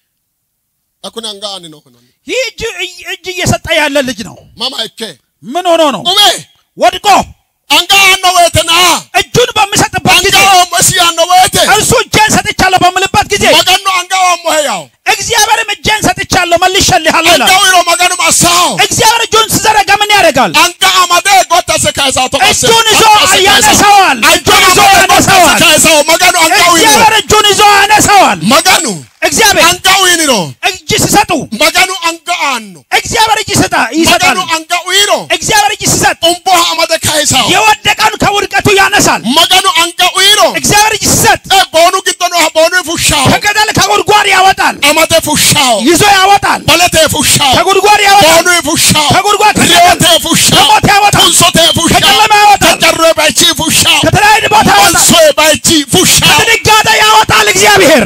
A: አኩን አንጋ አኒ ነው ሆኖ
B: እጅ እየሰጠ ያለ ልጅ ነው
A: ማማ እከ
B: ምን ሆኖ ነው
A: ኡቤ
B: ወድቆ
A: አንጋ አኖ ወተና
B: እጁን በሚሰጥበት ጊዜ
A: አንጋ ወሲያ ነው ወተ
B: እርሱ እጄን ሰጥቻለሁ በሚልበት ጊዜ
A: magano አንጋ ወሞያው
B: እግዚአብሔርም እጄን ሰጥቻለሁ መልሼልሃለሁ ይላል
A: አንጋዊሮ magano ማሳው
B: እግዚአብሔር እጁን ሲዘረጋ ምን ያደርጋል
A: አንጋ አማደ ጎተሰ ካይሳው ተቀሰ
B: እጁን ይዞ ያነሳዋል እጁን ይዞ ያነሳዋል
A: ካይሳው magano አንጋዊሮ
B: እግዚአብሔር እጁን ይዞ ያነሳዋል
A: magano
B: እግዚአብሔር
A: አንጋዊሮ
B: እጅ ሲሰጡ
A: magano አንጋ አኖ
B: እግዚአብሔር እጅ ይሰጣል
A: magano አንጋዊሮ
B: እግዚአብሔር እጅ ሲሰጥ
A: ኡምቦ አማደ ካይሳው
B: የወደቀን ከውድቀቱ ያነሳል
A: magano አንጋዊሮ
B: እግዚአብሔር እጅ ሲሰጥ
A: ቦኑ ግጥኖ ቦኑ ፉሻው
B: ከገደል ከጉድጓድ ያወጣል
A: አማደ ፉሻው
B: ይዞ ያወጣል
A: ባለቴ ፉሻው
B: ከጉድጓድ ያወጣል
A: ቦኑ ፉሻው
B: ከጉድጓድ
A: ሪዮቴ ፉሻው
B: ከሞት ያወጣል
A: ቱንሶቴ ፉሻው
B: ከጨለማ ያወጣል
A: ከጨረ ባይቺ ፉሻው
B: ከተለያየ ቦታ ያወጣል
A: ቱንሶ ባይቺ ፉሻው
B: ከድንጋጤ ያወጣል እግዚአብሔር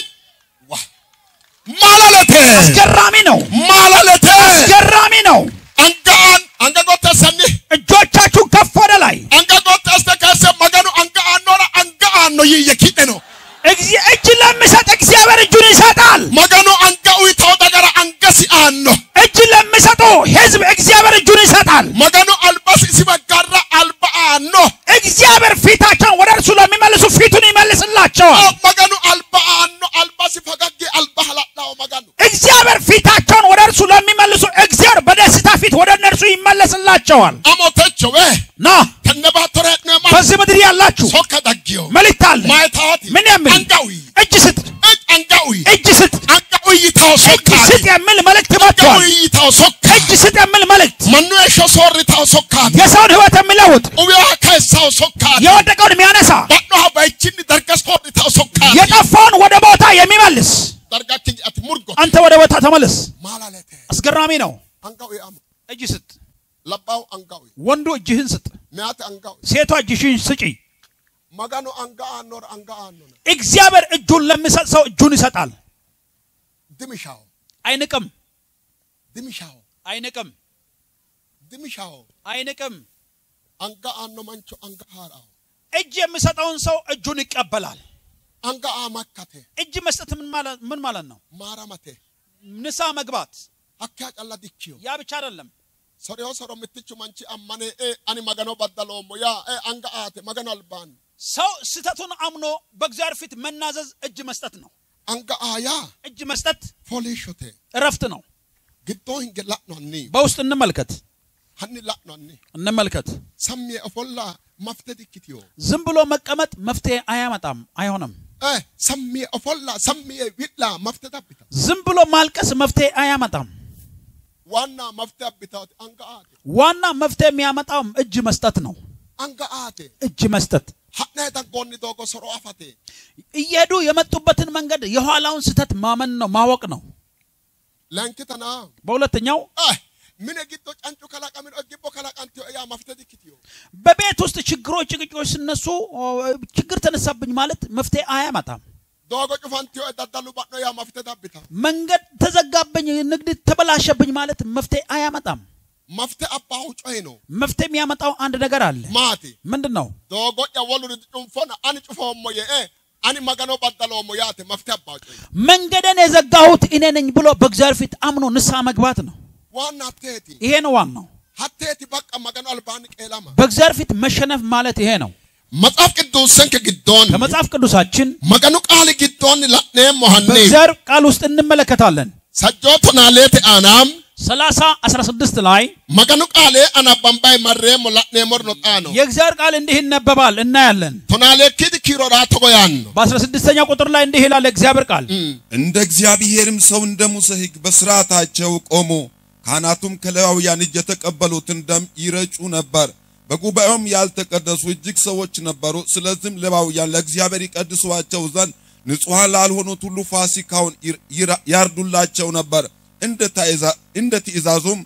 A: ማላለቴ
B: አስገራሚ ነው
A: ማላለቴ
B: አስገራሚ ነው
A: አንጋ ጎተሰኒ
B: እጆቻችሁ ከፍ ወደ ላይ
A: አንጋ ጎተስተ ካሰ magano አንጋ አኖራ አንጋ አኖ ይየኪደ ነው
B: እጅ ለሚሰጥ እግዚአብሔር እጁን ይሰጣል
A: magano አንጋ ኡይታው ደገራ አንጋሲ አኖ
B: እጅ ለሚሰጡ ህዝብ እግዚአብሔር እጁን ይሰጣል
A: magano አልባስ ሲበጋራ አልባ አኖ
B: እግዚአብሔር ፊታቸውን ወደ እርሱ ለሚመልሱ ፊቱን ይመልስላቸዋል
A: magano አልባ አኖ አልባስ ፈጋጊ አልባ ሐላላው magano
B: እግዚአብሔር ፊታቸውን ወደ እርሱ ለሚመልሱ እግዚአብሔር በደስታ ፊት ወደ እነርሱ ይመለስላቸዋል
A: አሞተቸው
B: ና
A: ተነባተረ ነው
B: በዚህ ምድር ያላችሁ
A: ሶከ ዳጊዮ
B: መልእክታል
A: ማይታውት
B: ምን የሚል
A: አንጋዊ
B: እጅ ስጥ
A: አንጋዊ
B: እጅ ስጥ
A: አንጋዊ ይታው ሶካ
B: እጅ ስጥ የሚል መልእክት መጥቷል
A: አንጋዊ ይታው ሶካ
B: እጅ ስጥ የሚል መልእክት
A: መኑ እሾ ሶሪታው ሶካ
B: የሰውን ህይወት የሚለውጥ
A: ኡቢያ ከሳው ሶካ
B: የወደቀውን የሚያነሳ
A: ባዶ ባይቺን ደርገስ ሶሪታው ሶካ
B: የጠፋውን ወደ ቦታ የሚመልስ
A: ደርጋት አትሙርጎ
B: አንተ ወደ ቦታ ተመለስ
A: ማላለቴ
B: አስገራሚ ነው
A: አንጋዊ አሙ
B: እጅ ስጥ
A: ለባው አንጋዊ
B: ወንዱ እጅህን ስጥ
A: ሚያት አንጋዊ
B: ሴቷ እጅሽን ስጪ
A: magano አንጋ አኖር አንጋ አኖ
B: እግዚአብሔር እጁን ለሚሰጥ ሰው እጁን ይሰጣል
A: ድምሻው
B: አይንቅም
A: ድምሻው
B: አይንቅም
A: ድምሻው
B: አይንቅም
A: አንጋ አኖ ማንቾ አንጋ ሃራው
B: እጅ የሚሰጠውን ሰው እጁን ይቀበላል
A: አንጋ አማካቴ
B: እጅ መስጠት ምን ማለት ነው
A: ማራማቴ
B: ንሳ መግባት
A: አካ ጫላ ዲኪዮ
B: ያ ብቻ አይደለም
A: ሶሪዮ ሶሮ ምትቹ ማንቺ አማኔ አኒ magano ባዳሎሞ ያ አንጋ አቴ magano አልባን
B: ሰው ስተቱን አምኖ በእግዚአብሔር ፊት መናዘዝ እጅ መስጠት ነው
A: አንጋ አያ
B: እጅ መስጠት
A: ፎሊሾቴ
B: እረፍት ነው
A: ግዶ እንገላ ነውኒ
B: በውስጥ እንመልከት
A: ሀኒ ላ ነውኒ
B: እንመልከት
A: ሰሚ አፎላ ማፍተዲክቲዮ
B: ዝም ብሎ መቀመጥ መፍትሄ አያመጣም አይሆንም
A: ሰሚ አፎላ ሰሚ ዊላ ማፍተዳብታ
B: ዝም ብሎ ማልቀስ መፍትሄ አያመጣም
A: ዋና ማፍተዳብታ አንጋ አቴ
B: ዋና መፍትሄ የሚያመጣው እጅ መስጠት ነው
A: አንጋ አቴ
B: እጅ መስጠት
A: ሀና ተጎኒ ዶጎ ሶሮ አፋቴ
B: እየሄዱ የመጡበትን መንገድ የኋላውን ስተት ማመን ነው ማወቅ ነው
A: ላንኪተና
B: በሁለተኛው
A: ምን ግዶ ጫንጩ ከላቀምን እግቦ ከላቃንቲዮ ያ ማፍተዲክቲዮ
B: በቤት ውስጥ ችግሮች ሲነሱ ችግር ተነሳብኝ ማለት መፍትሄ አያመጣም
A: دوغو چفانتيو اددالو بانو يا مفتي دابتا
B: መንገድ ተዘጋብኝ ንግድ ተበላሸብኝ ማለት መፍትሄ አያመጣም
A: مفتي اباو چوينو
B: መፍትሄ የሚያመጣው አንድ ነገር አለ
A: ماتي
B: ምንድነው
A: دوغو يولو چنفون اني چفوم ሞየ اني مغانو بدلو مويات مفتي اباو چوي
B: መንገደን የዘጋሁት እኔ ነኝ ብሎ በእግዚአብሔር ፊት አምኖ ንስሐ መግባት ነው
A: وانا تيتي
B: ይሄ ነው ዋናው
A: حتيتي بقى مغانو البان قيلاما
B: በእግዚአብሔር ፊት መሸነፍ ማለት ይሄ ነው
A: مصاف ቅዱስ ሰንከ ግዶን
B: ከመጽሐፍ ቅዱሳችን
A: መገኑ ቃል ግዶን ለኔ ሞሐኔ
B: በእግዚአብሔር ቃል ውስጥ እንመለከታለን
A: ሰጆቶና ሌት አናም
B: 30:16 ላይ
A: መገኑ ቃል አናባምባይ መሬም ለኔ ሞርኖ ጣኖ
B: የእግዚአብሔር ቃል እንዲህ ይነበባል እናያለን
A: ቶናሌ ኪድ ኪሮራ ተቆያን
B: በ16ኛው ቁጥር ላይ እንዲህ ይላል እግዚአብሔር ቃል
C: እንደ እግዚአብሔርም ሰው እንደ ሙሴ ሕግ በሥርዓታቸው ቆሞ ካህናቱም ከሌዋውያን እጅ የተቀበሉትን ደም ይረጩ ነበር በጉባኤውም ያልተቀደሱ እጅግ ሰዎች ነበሩ ስለዚህም ሌዋውያን ለእግዚአብሔር ይቀድሱዋቸው ዘንድ ንጹሃን ላልሆኑት ሁሉ ፋሲካውን ያርዱላቸው ነበር እንደ ትእዛዙም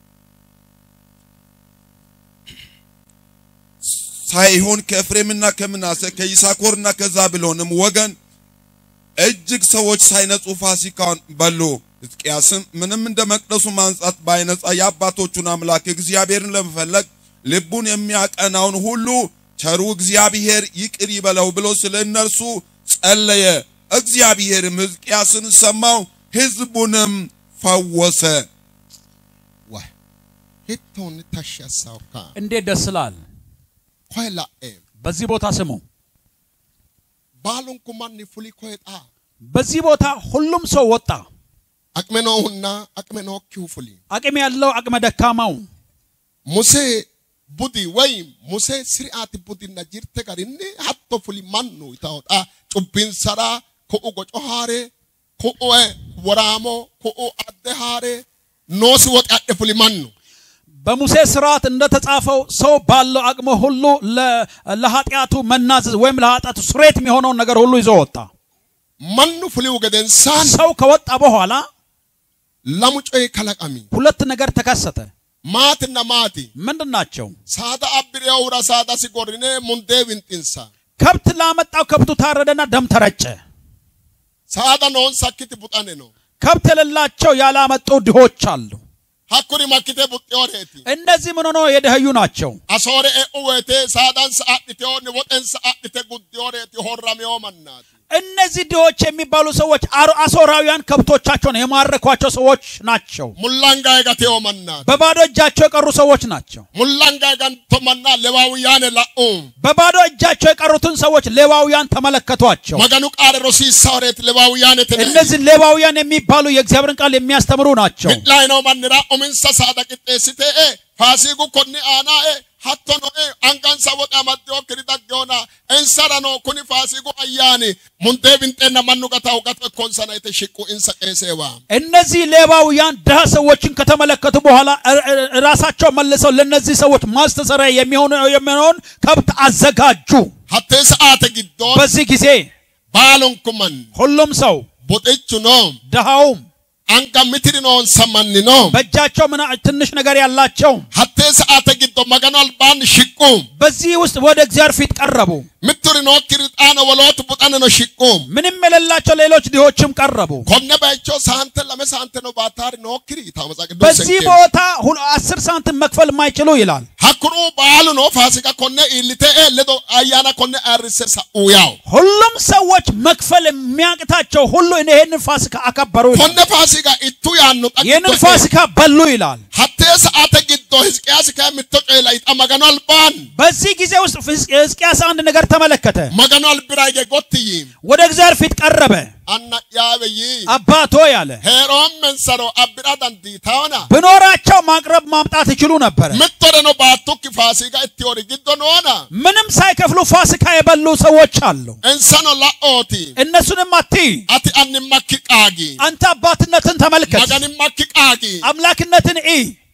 C: ሳይሆን ከኤፍሬምና ከምናሴ ከይሳኮርና ከዛብሎንም ወገን እጅግ ሰዎች ሳይነጹ ፋሲካውን በሉ ሕዝቅያስም ምንም እንደ መቅደሱ ማንጻት ባይነጻ የአባቶቹን አምላክ እግዚአብሔርን ለመፈለግ ልቡን የሚያቀናውን ሁሉ ቸሩ እግዚአብሔር ይቅር ይበለው ብሎ ስለነርሱ ጸለየ እግዚአብሔርም ሕዝቅያስን ሰማው ሕዝቡንም ፈወሰ
A: ዋ ሄቶን ተሻሳውካ
B: እንዴት ደስላል
A: ኮይላ
B: በዚህ ቦታ ስሙ
A: ባሉን ኩማን ፍሊ ኮይጣ
B: በዚህ ቦታ ሁሉም ሰው ወጣ
A: አቅመኖውና አቅመኖ ኪውፍሊ
B: አቅም ያለው አቅመ ደካማው
A: ሙሴ ቡዲ ወይ ሙሴ ስርዓት ቡዲና ጅርተ ጋርኒ ሀቶ ፍሊ ማኑ ይታውጣ ጩቢን ሰራ ኮኡ ጎጮሃሬ ኮኡ ወራሞ ኮኡ አደሃሬ ኖስ ወጥ ያደ ፍሊ ማኑ
B: በሙሴ ስርዓት እንደተጻፈው ሰው ባለው አቅም ሁሉ ለኃጢያቱ መናዘዝ ወይም ለኃጢያቱ ስሬት የሚሆነው ነገር ሁሉ ይዞ ወጣ
A: ማኑ ፍሊው ገደንሳን
B: ሰው ከወጣ በኋላ
A: ለሙጮይ ከለቃሚ
B: ሁለት ነገር ተከሰተ
A: ማትና ማቲ
B: ምንድናቸው
A: ሳዳ አብሪያው ራሳዳ ሲጎርኔ ሙንዴ ዊንቲንሳ
B: ከብት ላመጣው ከብቱ ታረደና ደም ተረጨ
A: ሳዳ ነውን ሳኪት ቡጣኔ ነው
B: ከብት ለላቸው ያላመጡ ድሆች አሉ
A: ሐኩሪ ማኪቴ ቡጤዎሬቲ
B: እነዚህ ምን ሆኖ የደህዩ ናቸው
A: አሶሬ ኤኡዌቴ ሳዳን ሰዓትቴውን ወጠን ሰዓትቴ ጉዲዎሬቲ ሆራሚዮ መናቲ
B: እነዚህ ድሆች የሚባሉ ሰዎች አሶራውያን ከብቶቻቸውን የማረኳቸው ሰዎች ናቸው
A: ሙላንጋይ ጋቴው መናቲ
B: በባዶ እጃቸው የቀሩ ሰዎች ናቸው
A: ሙላንጋይ ጋንቶ መና ሌዋውያን ላኡ
B: በባዶ እጃቸው የቀሩትን ሰዎች ሌዋውያን ተመለከቷቸው
A: መገኑ ቃል ሮሲ ሳውሬት ሌዋውያን ተነ
B: እነዚህ ሌዋውያን የሚባሉ የእግዚአብሔርን ቃል የሚያስተምሩ ናቸው
A: ላይ ነው ማንራ ኦምንሳ ሳዳ ቅጤስቴ ፋሲጉ ኮኒ አናኤ hattono angansa wota maddo kiridagona ensarano kuni fasigo ayani munde bintena manugata ugato konsana ite shiku insa qesewa
B: እነዚህ ሌዋውያን ደሃ ሰዎችን ከተመለከቱ በኋላ ራሳቸው መልሰው ለነዚህ ሰዎች ማስተሰሪያ የሚሆነውን ከብት አዘጋጁ
A: hatte saate giddon
B: በዚህ ጊዜ
A: balon kuman
B: ሁሉም ሰው
A: ቦጤቹ ነው
B: ደሃውም
A: አንጋ ምትሪኖን ሰማንኖ
B: በእጃቸው ምን ትንሽ ነገር ያላቸው
A: hatte saate giddon maganal ban shiku
B: በዚህ ውስጥ ወደ እግዚአብሔር ፊት ቀረቡ
A: ምትሪኖ ክሪጣኖ ወሎት ቡጣነኖ ሽቁ
B: ምንም የሌላቸው ሌሎች ድሆችም ቀረቡ
A: ኮነባቸው ሳንተ ለመሳንተ ነው ባታሪ ነው ክሪ ታመጻቀ
B: በዚህ ቦታ 10 ሳንቲም መክፈል ማይችሉ ይላል
A: ሐኩሩ ባሉ ነው ፋሲካ ኮነ ኢልቴ ለዶ አያና ኮነ አርሰሳ ኡያው
B: ሁሉም ሰዎች መክፈል የሚያቅታቸው ሁሉ ይሄን ፋሲካ አከበሩ
A: ኮነ ፋሲካ ኢቱ ያኑ
B: ይሄን ፋሲካ በሉ ይላል
A: hatte saate giddo ሕዝቅያስ ከምትጠቀይ ላይ ተመገናል ባን
B: በዚህ ጊዜ ውስጥ ሕዝቅያስ አንድ ነገር ተመለከተ
A: መገናል ብራይ ጎትይ
B: ወደ እግዚአብሔር ፊት ቀረበ
A: አና ያበይ
B: አባቶ ያለ
A: ሄሮም መንሰሮ አብራዳን ዲታውና
B: በኖራቸው ማቅረብ ማምጣት ይችሉ ነበር
A: ምትወደኖ ባቱክ ፋሲካ እትወሪ ግዶ ነውና
B: ምንም ሳይከፍሉ ፋሲካ የበሉ ሰዎች አሉ
A: እንሰኖ ላኦቲ
B: እነሱንም አቲ
A: አንማክ ቃጊ
B: አንተ አባትነትን ተመልከት
A: መገን ማክ ቃጊ
B: አምላክነትን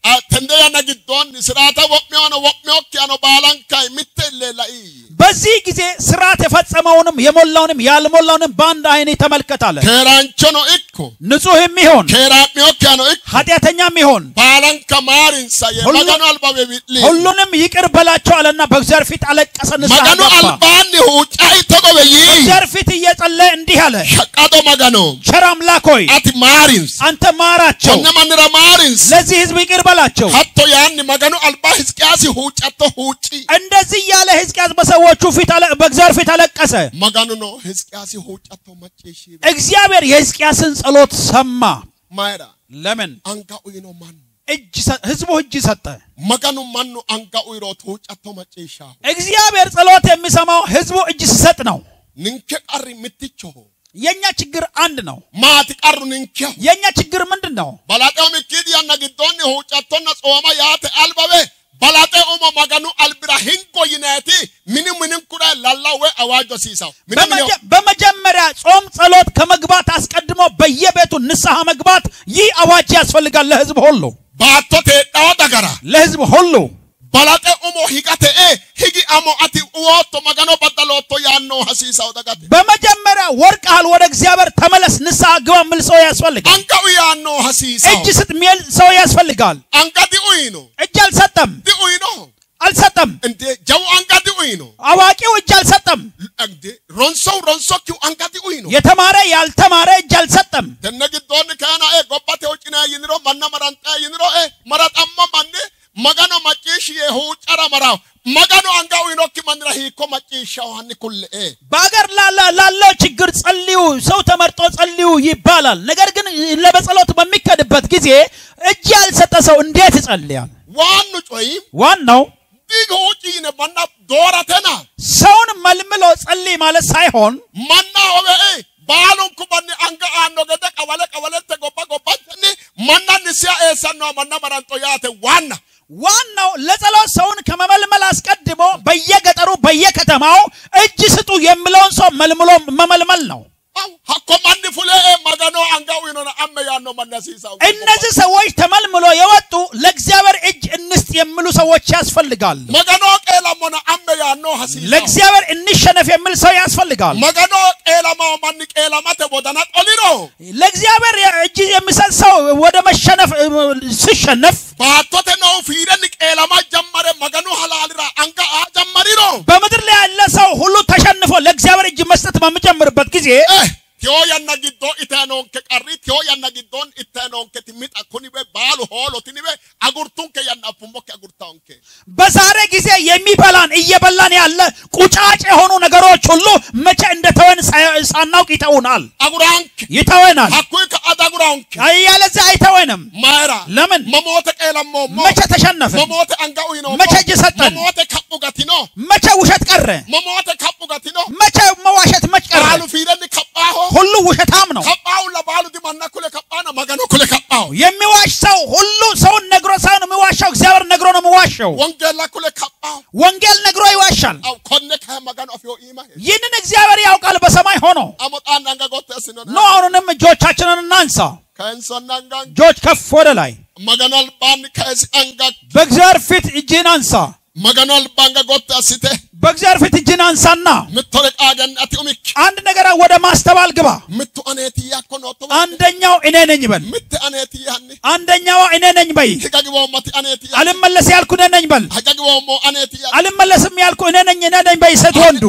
A: تندي أنا جدون سرعة وقمي أنا بالانكاي مثل لاي
B: በዚህ ጊዜ ስራት የፈጸመውንም የሞላውንም ያልሞላውንም ባንድ አይኔ ተመልከታለ
A: ከራንቾኖ እኮ
B: ንጹህ የሚሆን
A: ከራሚዮካኖ እኮ
B: ኃጢአተኛ የሚሆን
A: ባላንካ ማሪንሳ የመገኑ አልባው ቢሊ
B: ሁሉንም ይቅር በላቸው አለና በእግዚአብሔር ፊት አለቀሰ ንስሐ
A: መገኑ አልባን ሁጫይ ተቆበይ
B: በእግዚአብሔር ፊት እየጸለየ እንዲህ አለ
A: ሸቃዶ መገኑ
B: ቸር አምላክ ሆይ
A: አቲ ማሪንስ
B: አንተ ማራቸው
A: ወነማንራ ማሪንስ
B: ለዚህ ህዝብ ይቅር በላቸው
A: ሀቶ ያን መገኑ አልባ ሕዝቅያስ ሁጫቶ ሁጪ
B: እንደዚህ ያለ ሕዝቅያስ በሰዎቹ ፊት በእግዚአብሔር ፊት አለቀሰ
A: መገኑ ነው ሕዝቅያስ ሁጫቶ መጨሺ
B: እግዚአብሔር የሕዝቅያስን ጸሎት ሰማ
A: ማይራ
B: ለምን
A: አንጋኡ ነው ማን
B: ህዝቡ እጅ ሰጠ
A: መገኑ ማኑ አንጋኡ ይሮት ሁጫቶ መጨሻ
B: እግዚአብሔር ጸሎት የሚሰማው ህዝቡ እጅ ሲሰጥ ነው
A: ንንከ ቀሪ ምትቾ
B: የኛ ችግር አንድ ነው
A: ማት ቀሩ ንንከ
B: የኛ ችግር ምንድነው
A: ባላጣው ምኪድ ያና ግዶን ሁጫቶና ጾማ ያተ አልባበ ባላጣ ኦሞ መገኑ አልብራ ሂንቆ ይናቲ ምንም ኩራ ላላው አዋጆ ሲሳው
B: በመጀመሪያ ጾም ጸሎት ከመግባት አስቀድሞ በየቤቱ ንስሐ መግባት ይህ አዋጅ ያስፈልጋል ለህዝብ ሁሉ
A: ባቶቴ ዳው ደጋራ
B: ለህዝብ ሁሉ
A: ባላጣ ኦሞ ሂጋቴ ሂጊ አሞ አቲ ወቶ መገኑ በደሎቶ ያኖ ሐሲሳው ደጋቴ
B: በመጀመሪያ ወርቃል ወደ እግዚአብሔር ተመለስ ንስሐ ግባ ምል ሰው ያስፈልጋል
A: አንጋው ያኖ ሐሲሳው
B: እጅ ስጥ ሚል ሰው ያስፈልጋል
A: አንጋዲ ኡይኖ
B: እጅ አልሰጠም
A: ኡይኖ
B: አልሰጠም
A: እንዴ ጃው አንጋዲ ኡይኖ
B: አዋቂው እጅ አልሰጠም
A: እንዴ ሮንሶ ኪው አንጋዲ ኡይኖ
B: የተማረ ያልተማረ እጅ አልሰጠም
A: ተነግዶን ካና ጎባቴ ወጭና ይንሮ ማና መራንጣ ይንሮ መራጣማ ማነ መገኑ ማጪሽ የሁጫራ መራው መገኑ አንጋው ይኖክ መንራ ሂኮ ማጪሻው አን ኩል
B: ባገር ላለው ችግር ጸልዩ ሰው ተመርጦ ጸልዩ ይባላል ነገር ግን ለበጸሎት በሚከድበት ጊዜ እጅ ያልሰጠ ሰው እንዴት ይጸልያል ዋናው
A: ዲጎጪ ነባና ዶራተና
B: ሰውን መልምሎ ጸልይ ማለት ሳይሆን
A: ማና ወበ ባሉን ኩባኒ አንጋ አንዶ ገደ ቀወለ ተጎባኒ ማና ንሲያ ኤሰና ማና መራንጦ ያተ ዋናው ለጸሎት ሰውን ከመመልመል አስቀድሞ በየገጠሩ በየከተማው እጅ ስጡ የሚለውን ሰው መልምሎ መመልመል ነው ሀኮማን ፍለ መገኑ አንጋው ይኖና አመያኖ ማናሲሳው
B: እነዚህ ሰዎች ተመልምሎ የወጡ ለእግዚአብሔር እጅ እንስጥ የሚሉ ሰዎች ያስፈልጋል
A: መገኑ ቀላሞና አመያኖ ሐሲሳው
B: ለእግዚአብሔር እንሸነፍ የሚል ሰው ያስፈልጋል
A: መገኑ ቀላማው ማን ቀላማተ ቦዳና ጦሊሮ
B: ለእግዚአብሔር እጅ የሚሰጥ ሰው ወደ መሸነፍ ሲሸነፍ
A: ባቶተ ነው ፊረን ቀላማ ጀመረ መገኑ ሐላልራ አንጋ ጀመሪሮ
B: በመድር ላይ ያለ ሰው ሁሉ ተሸንፎ ለእግዚአብሔር እጅ መስጠት በመጀመርበት ጊዜ
A: ቲዮ ያናጊዶ ኢታኖን ከቀሪ ቲዮ ያናጊዶን ኢታኖን ከትሚጣ ኩኒበ ባሉ ሆሎ ትኒበ አጉርቱን ከያናፉሞ ከአጉርታውን
B: በዛሬ ጊዜ የሚበላን እየበላን ያለ ቁጫጭ የሆኑ ነገሮች ሁሉ መቼ እንደተወን ሳናውቅ ይተውናል
A: አጉራንክ
B: ይተወናል
A: አኩይ ከአዳጉራንክ
B: አያለዛ አይተወንም
A: ማራ
B: ለምን
A: መሞተ ቀለሞ
B: መቼ ተሸነፈ
A: መሞተ አንጋው ይኖ
B: መቼ ጅሰጠን
A: መሞተ ከቡጋቲኖ
B: መቼ ውሸት ቀረ
A: መሞተ ከቡጋቲኖ
B: መቼ መዋሸት መች ቀረ
A: ባሉ ፊረን ከባሆ
B: ሁሉ ውሸታም ነው
A: ከባው ለባሉ ዲማና ኩለ ከባና መገኑ ኩለ ከባው
B: የሚዋሽ ሰው ሁሉ ሰውን ነግሮ ሳይሆን የሚዋሻው እግዚአብሔር ነግሮ ነው የሚዋሻው
A: ወንጌል ኩለ ከባው
B: ወንጌል ነግሮ ይዋሻል
A: አው ኮነ ከመገኑ አፍዮ ኢማ
B: ይህንን እግዚአብሔር ያውቃል በሰማይ ሆኖ
A: አሞጣና አንጋጎተስ ነው
B: ነው አሁንንም እጆቻችንን እናንሳ
A: ከንሶናንጋ
B: እጆች ከፍ ወደ ላይ
A: መገናል ባን ከስ አንጋ
B: በእግዚአብሔር ፊት እጅን አንሳ
A: መገናል ባንጋ ጎተስተ
B: በእግዚአብሔር ፊት እጅን አንሳና
A: ምትወረቅ አገናቲ ኡሚክ
B: አንድ ነገር ወደ ማስተባል ግባ
A: ምቱ አኔቲ ያኮኖቶ
B: አንደኛው እኔ ነኝ በል
A: ምት አኔቲ ያኒ
B: አንደኛው እኔ ነኝ በይ
A: ከጋግቦ ማቲ አኔቲ
B: አልመለስ ያልኩ እኔ ነኝ በል
A: ከጋግቦ ሞ አኔቲ ያኒ
B: አልመለስም ያልኩ እኔ ነኝ በይ ሰት ወንዱ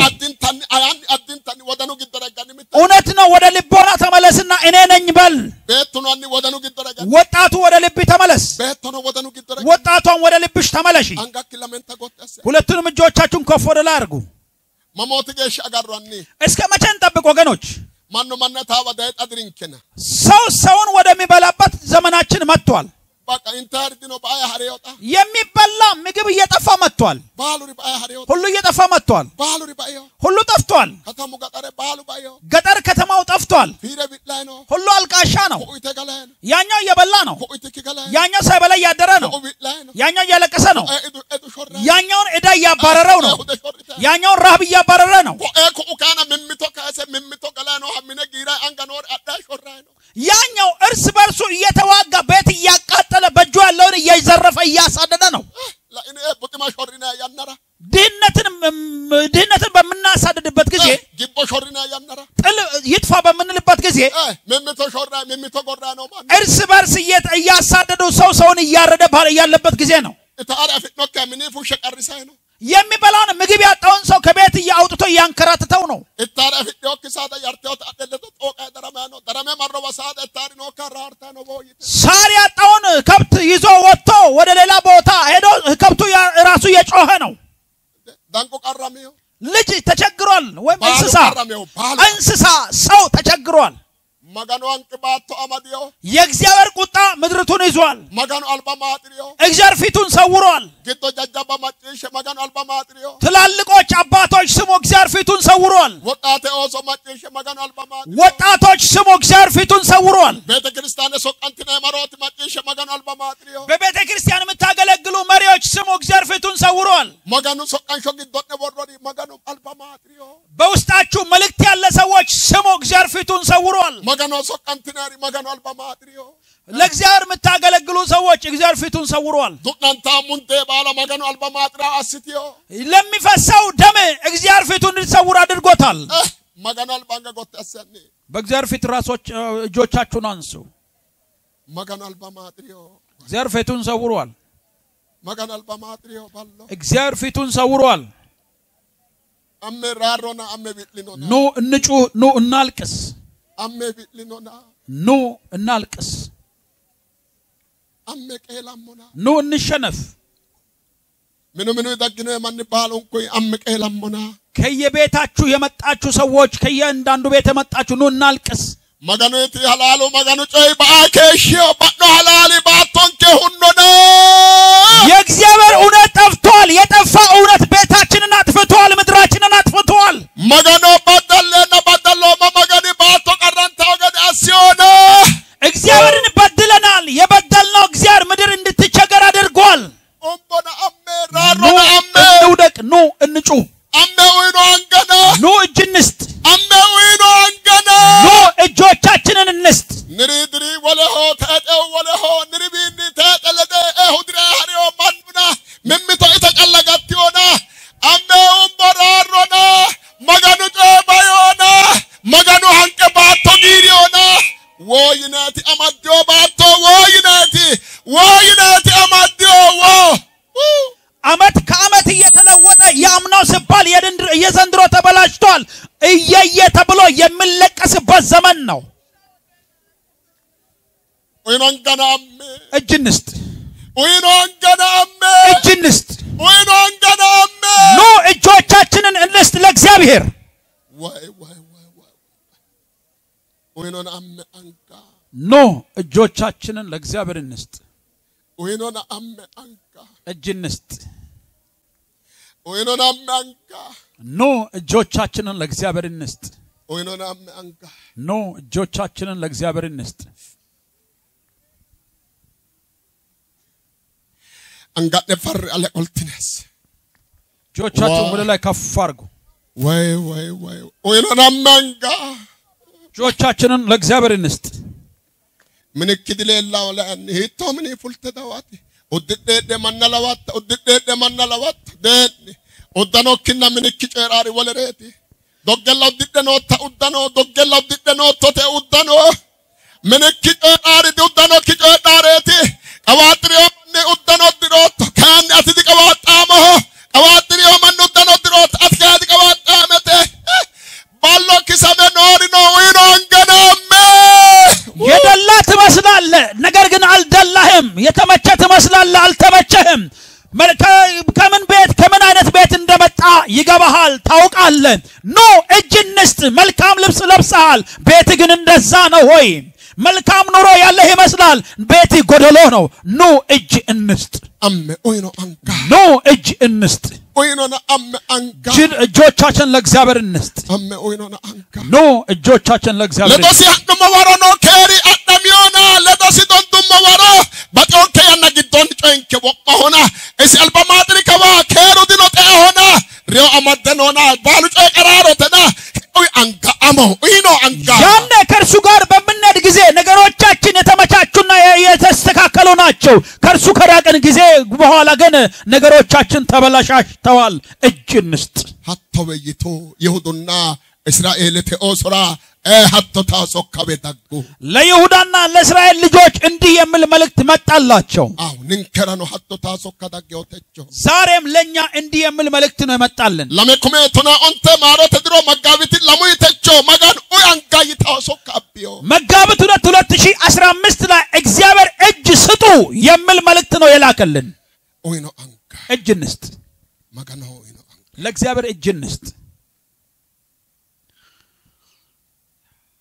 A: አድንታኒ ወደኑ ግደረጋኒ ምት
B: እውነት ነው ወደ ልቦና ተመለስና እኔ ነኝ በል
A: ቤቱናኒ ወደኑ ግደረጋኒ
B: ወጣቱ ወደ ልብ ተመለስ
A: ቤቱኖ ወደኑ ግደረጋኒ
B: ወጣቷን ወደ ልብሽ ተመለሺ
A: አንጋክ ለመንታ ጎተስ
B: ሁለቱንም እጆቻችሁን ከፍ ወደ ላይ አድርጉ
A: መሞት ገሽ አጋሯኒ
B: እስከ መቼ እንጠብቅ ወገኖች
A: ማን ማነታ ወዳይ አድሪንከና
B: ሰውን ወደሚበላበት ዘመናችን መጥቷል
A: በቃ ኢንተርዲ ነው ባያ ሀሪዮታ
B: የሚበላ ምግብ እየጠፋ መጥቷል
A: ባሉሪ ባያ ሀሪዮታ
B: ሁሉ እየጠፋ መጥቷል
A: ባሉሪ ባዮ
B: ሁሉ ጠፍቷል
A: ከተሙ ገጠረ ባሉ ባዮ
B: ገጠር ከተማው ጠፍቷል
A: ፊረ ቢላይ ነው
B: ሁሉ አልቃሻ ነው
A: ሆይተ ገላይ ነው
B: ያኛው እየበላ ነው
A: ሆይተ ከገላይ
B: ያኛው ሳይበላ ያደረ ነው ያኛው እያለቀሰ ነው ያኛውን እዳ ያባረረው ነው ያኛውን ረሃብ ያባረረ ነው
A: እኮ ካና ምምቶ ገላይ ነው ሀሚነ ጊራ አንጋኖር አዳሽ ወራይ ነው
B: ያኛው እርስ በርሱ እየተዋጋ ቤት እያቃጠለ በእጁ ያለውን እየዘረፈ እርስ በርስ እያሳደዱ ሰውን እያረደ ያለበት ጊዜ ነው የሚበላውን ምግብ ያጣውን ሰው ከቤት ያውጥቶ ያንከራተተው ነው ሳር ያጣውን ከብት ይዞ ወጥቶ ወደ ሌላ ቦታ ሄዶ ከብቱ ራሱ የጮኸ ነው ልጅ ተቸግሯል ወይ እንስሳ ሰው ተቸግሯል
A: magano anqibato amadio
B: የእግዚአብሔር ቁጣ ምድርቱን ይዟል
A: magano albamatrio
B: እግዚአብሔር ፊቱን ሰውሯል
A: gito jajjaba macciishe magano albamatrio
B: ትላልቆች አባቶች ስሙ እግዚአብሔር ፊቱን ሰውሯል
A: ወጣቴ ኦሶ macciishe magano albamatrio
B: ወጣቶች ስሙ እግዚአብሔር ፊቱን ሰውሯል
A: ቤተ ክርስቲያን ሶቀንትነ መሮት macciishe magano albamatrio
B: በቤተ ክርስቲያን የምታገለግሉ መሪዎች ስሙ እግዚአብሔር ፊቱን ሰውሯል
A: magano soqansho giddone borrodi magano albamatrio
B: በውስጣችሁ መልእክት ያለ ሰዎች ስሙ እግዚአብሔር ፊቱን ሰውሯል
A: magano soqantinari magano albamatrio
B: ለእግዚአብሔር የምታገለግሉ ሰዎች እግዚአብሔር ፊቱን ሰውሯል
A: ዱናንታ ሙንቴ ባላ magano albamatrio asitio
B: ለሚፈሰው ደም እግዚአብሔር ፊቱን እንዲሰውር አድርጎታል
A: magano albanга gotasani
B: በእግዚአብሔር ፊት ራሶች እጆቻችሁን አንሱ
A: magano albamatrio
B: እግዚአብሔር ፊቱን ሰውሯል
A: magano albamatrio ballo
B: እግዚአብሔር ፊቱን ሰውሯል
A: amme rarona amme bitlino
B: ኑ እንጩ ኑ እናልቅስ
A: amme bitlino
B: ኑ እናልቅስ
A: amme qelamona
B: ኑ እንሸነፍ
A: ምኑ ደግነ ማን ባሉን ኮይ amme qelamona
B: ከየቤታችሁ የመጣችሁ ሰዎች ከየአንዳንዱ ቤት የመጣችሁ ኑ እናልቅስ
A: maganoyti halalu maganu coy baakeshio baddo halali baatonke hunnoና
B: የእግዚአብሔር እውነት ጠፍቷል የጠፋ እውነት ቤታችንን አጥፍቷል ምድራችንን አጥፍቷል
A: magano badalena badalo magani baato qarrantaው ገድ አሲዮና
B: እግዚአብሔርን በድለናል የበደልነው እግዚአብሔር ምድር እንድትቸገር አድርጓል
A: ኦምቦና አሜ ራሮና አሜ
B: እንውደቅ ኑ እንጩ
A: አሜ ወይኖ አንገና
B: ኑ እጅ እንስጥ
A: አሜ ወይኖ አንገና
B: ኑ እጆቻችንን እንስጥ
A: ንሪድሪ ወለሆ ተጠው ወለሆ ንሪቢኒ ተጠለደ እሁድራ ሃሪዮ ማኑና ምምቶ የተቀለጋቲዮና አሜ ኦምቦራሮና maganu ጨባዮና maganu hanቀ ባቶ ጊሪዮና ወይናቲ አማዲዮ ባቶ ወይናቲ አማዲዮ
B: አመት ከአመት እየተለወጠ ያምናው ሲባል የዘንድሮ ተበላሽቷል እየየ ተብሎ የሚለቀስበት ዘመን ነው
A: ወይኖንገናም
B: እጅንስት
A: ወይኖንገናም
B: እጅንስት
A: ወይኖንገናም
B: ኑ እጆቻችንን እንስጥ ለእግዚአብሔር
A: ወይ ወይኖን አም አንካ
B: ኑ እጆቻችንን ለእግዚአብሔር እንስጥ
A: ወይኖን አም አንካ
B: እጅንስት
A: ወይኖን አም አንካ
B: ኑ እጆቻችንን ለእግዚአብሔር እንስጥ
A: ወይኖን አም አንካ
B: ኑ እጆቻችንን ለእግዚአብሔር እንስጥ
A: አንጋደ ፈር አለ ቁልትነስ
B: እጆቻችሁን ወደ ላይ ከፍ አድርጉ
A: ወይ ወይኖን አም አንካ
B: እጆቻችንን ለእግዚአብሔር እንስጥ
A: ምንክድ ሌላው ለአን ሄቶ ምን ይfulተዳዋት ወድደደ ማናላዋት ደን ወዳኖክና ምንክ ጨራሪ ወለሬቲ ዶገላው ድደኖታ ወዳኖ ዶገላው ድደኖቶተ ወዳኖ ምንክ ጨራሪ ወዳኖ ኪጨራሪቲ ቀዋጥሪዮ ነ ወዳኖ ድሮት ካን አትዲ ቀዋጣሞ ቀዋጥሪዮ ማን ወዳኖ ድሮት አትጋዲ ቀዋጣመተ ባሎ ኪሳበ ኖሪኖ ወይኖ አንገናም
B: የደላ ትመስላለ ነገር ግን አልደላህም የተመቸ ትመስላለ አልተመቸህም ከምን ቤት ከምን አይነት ቤት እንደመጣ ይገባሃል ታውቃለ ኖ እጅ እንስጥ መልካም ልብስ ለብሰሃል ቤት ግን እንደዛ ነው ሆይ መልካም ኑሮ ያለህ ይመስላል ቤት ጎደሎ ነው ኖ እጅ እንስጥ
A: አሜ ወይኖ አንካ
B: ኖ እጅ እንስጥ
A: ወይኖና አሜ አንካ
B: እጆቻችን ለእግዚአብሔር እንስጥ
A: አሜ ወይኖና አንካ
B: ኖ እጆቻችን ለእግዚአብሔር
A: ለዶሲ አጥሞ ወሮ ነው ከሪ አጥሚዮና ለዶሲ ዶንቱም ወሮ በጦንከ ያና ግዶን ጮንከ ወቆሆና እስ አልባማጥሪ ከባ ከሩ ዲኖ ጤሆና ሪዮ አማደኖና ባሉ ጮይ ቀራሮተና ወይ አንካ አሞ ወይኖ አንካ
B: ያነ ከርሱ ጋር በመነድ ጊዜ ነገሮቻችን የተመቻቹና የተስተካከሉ ናቸው ከርሱ ከራቀን ጊዜ በኋላ ግን ነገሮቻችን ተበላሽተዋል እጅ እንስጥ
A: ሀተወይቶ ይሁዱና እስራኤል ተኦስራ hatto taso kabetagu
B: ለይሁዳና ለእስራኤል ልጆች እንዲህ የሚል መልእክት መጣላቸው
A: aw ninkerano hatto taso kadagyotecho
B: ዛሬም ለኛ እንዲህ የሚል መልእክት ነው የመጣልን
A: lamekume tona onte marote diro magabiti lamu itecho magan uanga yitaso kabio
B: መጋቢት 2015 ላይ እግዚአብሔር እጅ ስጡ የሚል መልእክት ነው የላከልን
A: oino anga
B: እጅ እንስጥ
A: magano oino anga
B: ለእግዚአብሔር እጅ እንስጥ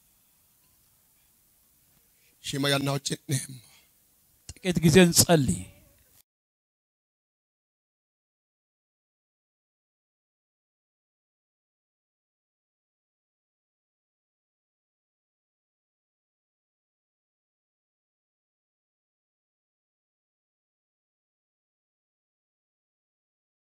A: ሽማያናዎችን
B: ጥቂት ጊዜ እንጸልይ